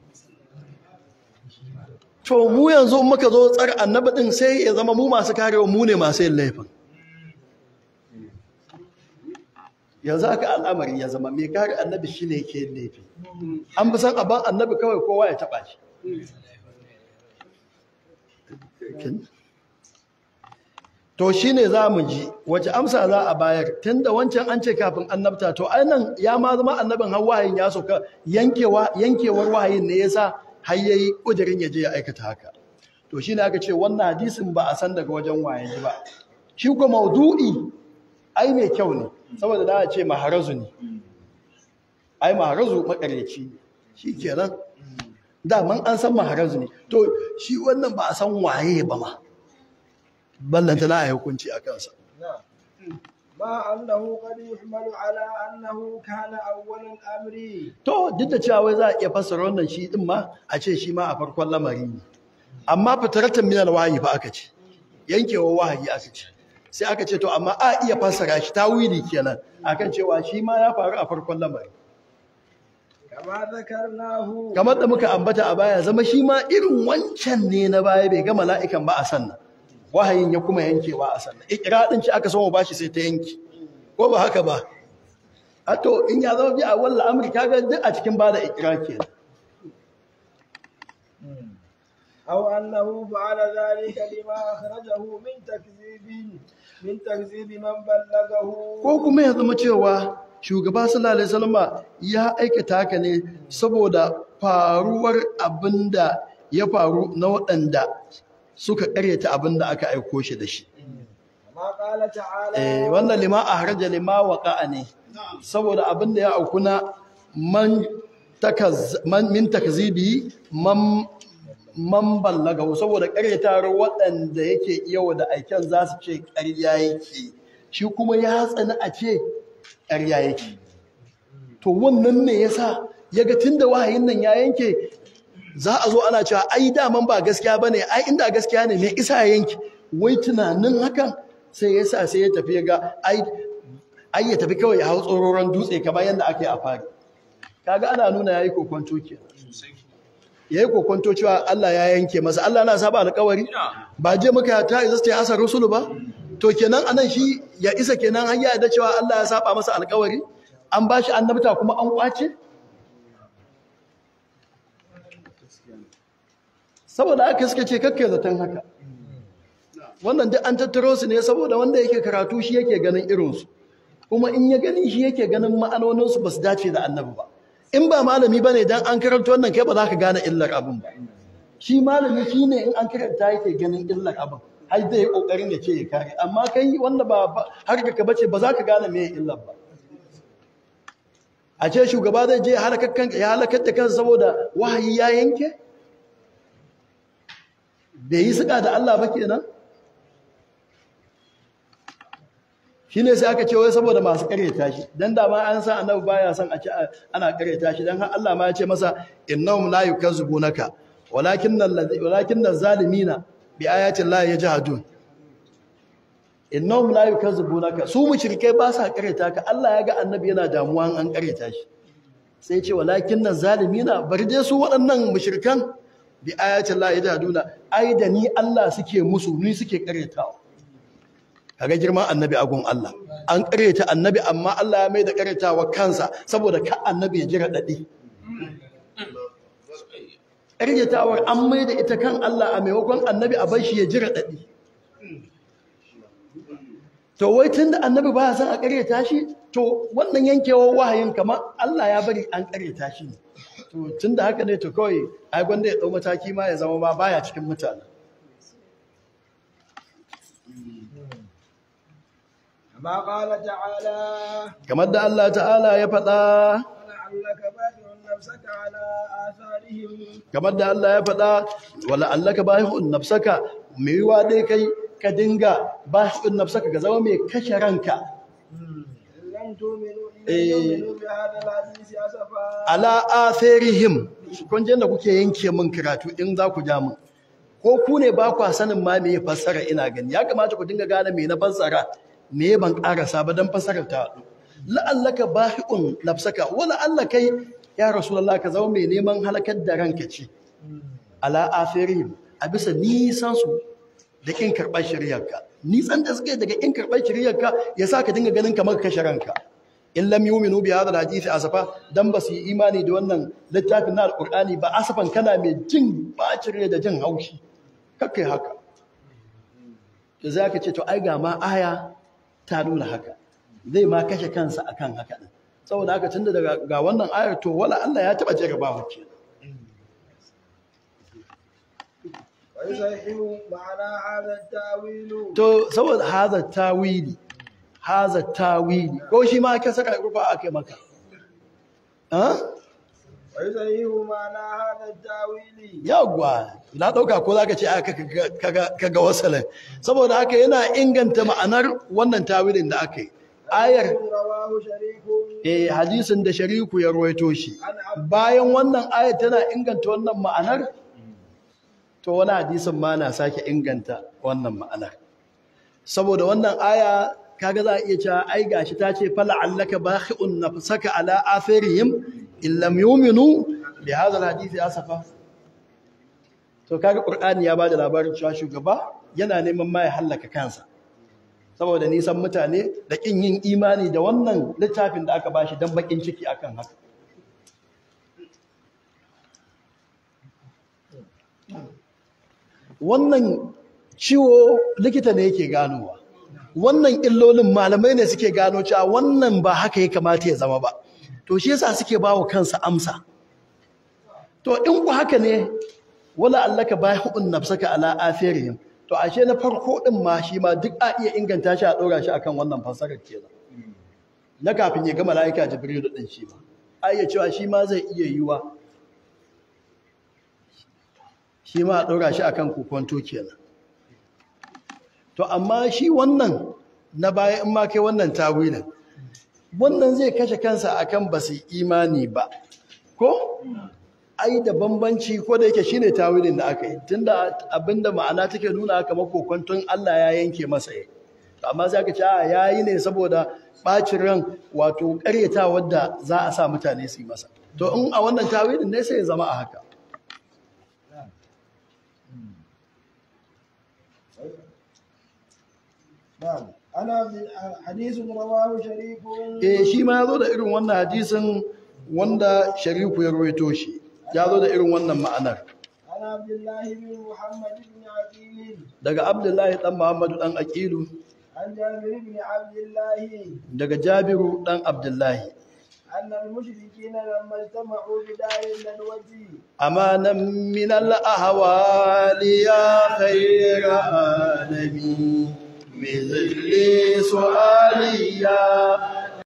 to mu yanzu muka zo tsar annabi din sai ya zama mu masu karewa mu ne masu yin laifin yanzu aka al'amari ya zama mai kare annabi shi ne ke yin laifi an fi san abin annabi kawai kowa ya taɓa shi to shi ne za mu ji wace amsa za a bayar tun da wancan an ce kafin annabta to ainihin ya ma zama annabin har wahayin ya soka yankewar wahayin ne ya sa har yayi ƙudurin ya je ya aikata haka to shi ne aka ce wannan hadisin ba a san daga wajen waye ba shi ko maudu'i ai mai kyau ne saboda da ce maharazu ne ai maharazu makareci ne shi kenan daman an san maharazu ne to shi wannan ba a san waye ba ma ballanta na a hukunci a kansa ma annahu qad yuhmalu ala annahu kana awwal al-amri to duk da cewa wai za a iya fassara wannan shi din ma a ce shi ma a farkon lamari ne amma fitaratan min al-wahyi fa aka ce yankewa wahayi aka ce sai aka ce to amma a iya fassara shi tawili kenan akan cewa shi ma ya faru a farkon lamari kama zakarnahu kamar da muka ambata a baya zama shi ma irin wancan ne na baya bai ga mala'ikan ba a sannan wahayin ya kuma yankewa a sannan ikra din ci aka so mu bashi sai ta yanki ko ba haka ba a to in ya zama bi a wallahi amri kaga duk a cikin bada ikra kenan أو أنه فعل ذلك لما أخرجه من تكذيب من بلغه. ko kuma ya zama cewa shugaba sallallahu alaihi wasallam ya aikata haka ne saboda faruwar abinda ya faru na waɗanda suka ƙaryata abinda aka aiko shi da shi. كما قال تعالى wannan lima ahraja lima waqa'a ne saboda abinda ya aukuna min takzibi man ballaga saboda ƙaryatar waɗanda yake yau da aiken za su ce ƙarya yake shi kuma ya tsani a ce ƙarya yake to wannan ne yasa yaga tunda wahayin nan ya yanke za a zo ana cewa ai daman ba gaskiya bane ai inda gaskiya ne me isa ya yanke wai tunanin hakan sai yasa sai ya tafi ga ai ya tafi kawai ya hau tsororon dutse kamar yadda ake a fari kaga ana nuna yayi kokonto kenan yayi kokonto cewa Allah ya yanke masa Allah na saba alƙawari ba je muka ta izasta ya asar rusulu ba to kenan anan shi ya isa kenan har ya da cewa Allah ya saba masa alƙawari an bashi annabta kuma an kwace saboda haka suke ce kakke zaton haka wannan duk an tattaro su ne saboda wanda yake karatu shi yake ganin irinsu kuma in ya gani shi yake ganin ma'anoninsu ba su dace da annabi ba in ba malami ba ne don an karanta wannan kai ba za ka gane illar abin ba shi malami shi ne in an karanta yake ganin illar abin har zai yi ƙoƙarin ya ce ya kare amma kai wanda ba har ka bace ba za ka gane me illar ba a ce shugaba zai je ya halakar da kansa saboda wahayi ya yanke bai yi suka da Allah ba kenan shi ne sai aka ce wai saboda masu karyata shi dan da ma an san annabi baya son a ce ana karyata shi dan har Allah ma ya ce masa innahum la yukazzibunaka walakinnal zalimina bi ayati llahi yajhadun innahum la yukazzibunaka su mushrikai ba sa karyata ka Allah ya ga annabi yana damuwa an karyata shi sai ya ce walakinnal zalimina bar dai su waɗannan mushrikan bi ayati llahi yajhaduna ai da ni Allah suke musu ni suke karyatawa kaga girman annabi agun Allah an kareta annabi amma Allah ya mai da karetawa kansa saboda ka annabi ya jira dadi karetawar an mai da ita kan Allah a maimakon annabi a bar shi ya jira dadi to wai tunda annabi ba ya san a kareta shi to wannan yankewar wahayin kamar Allah ya bari an kareta shi ne to tunda haka ne to kawai ai gwanda ya dau mataki ma ya zama ba baya cikin mutane كما قال تعالى kamar da Allah ta'ala ya faɗa ولعلك باخع نفسك على آثارهم kamar da Allah ya faɗa wala allaka bahi'un nafsaka mai yiwa dai kai ka dinga bahi'un nafsaka ga zama mai kashe ranka لم تؤمنوا بهذا الحديث أسفا ala atharihim kun je da kuke yanke min karatu in za ku ja min ko ku ne ba ku sanin ma me fassara ina gani ya kamata ku dinga gane me na fassara me ban karasa ba dan fassarar ta la'allaka bahi'un nafsaka wala allakai ya rasulullah ka zama mai neman halakar da ranka ce ala atharihim a bisa nisan su da kin karɓar shari'arka nisan da suke daga kin karɓar shari'arka yasa ka dinga ganin kamar kashe ranka in lam yu'minu bi hadha al-hadith asafa dan ba su yi imani da wannan littafin na alqur'ani ba asafan kana mai jin bacin da jin haushi kakkai haka to zaka ce to ai ga ma aya ta nuna haka zai ma kashe kansa akan haka din saboda haka tunda daga ga wannan ayar to wala Allah ya taba jarabawa kenan ويصحح معنى هذا التأويل to saboda haza tawili ko shi ma ka saka rufa akai maka ويصحح معنى هذا التأويل yawwa na dauka ko zaka ce aka kaga wasalan saboda haka yana inganta ma'anar wannan tawilin da aka yi ayar رواه شريك hadisin da shariku ya ruwaito shi bayan wannan ayar tana inganta wannan ma'anar to wani hadisin ma na sake inganta wannan ma'anar saboda wannan aya kaga za a iya cewa ai gashi ta ce fala allaka bakhi'un nafsaka ala atharihim in lam yu'minu bi hadha alhadith asafa to kaga qur'ani ya bada labarin cewa shugaba yana neman ma ya halaka kansa saboda nisan mutane da kin yin imani da wannan littafin da aka bashi dan bakin ciki akan haka wannan ciwo likita ne yake ganowa, wannan illolin malamai ne suke gano cewa wannan ba haka ya kamata ya zama ba, to shi yasa suke ba wa kansa amsa. To in ku haka ne wala allaka baihun nafsaka ala afirihim, to ashe na farko din ma shi ma duk a iya inganta shi a ɗora shi akan wannan fasarar kenan na kafin ya ga mala'ika Jibril din shi ma ai ya cewa shi ma zai iya yiwa shi ma a ɗora shi akan kokonto kenan. To amma shi wannan na baya in ma kai wannan tawilin, wannan zai kashe kansa akan ba su imani ba ko ai da bambanci, ko da yake shine tawilin da aka yi, tunda abinda ma'ana take nuna kamar kokonton Allah ya yanke masa yi, amma za ka ce ya yi ne saboda ɓacin ran wato ƙaryata wadda za a sa mutane su yi masa. To in a wannan tawilin ne sai ya zama a haka. ana hadisun rawahu shariku. Shi ma ya zo da irin wannan hadisin wanda shariku ya rawaito shi, ya zo da irin wannan ma'anar. Ana Abdullahi bin Muhammad bin Aqil. Daga Abdullahi dan Muhammadu dan Aqilu. An Jabir bin Abdullahi. Daga Jabiru dan Abdullahi. أن المشركين لما اجتمعوا بدار الندوة أمانا من الأهوال يا خير عالمي بذل سؤالي يا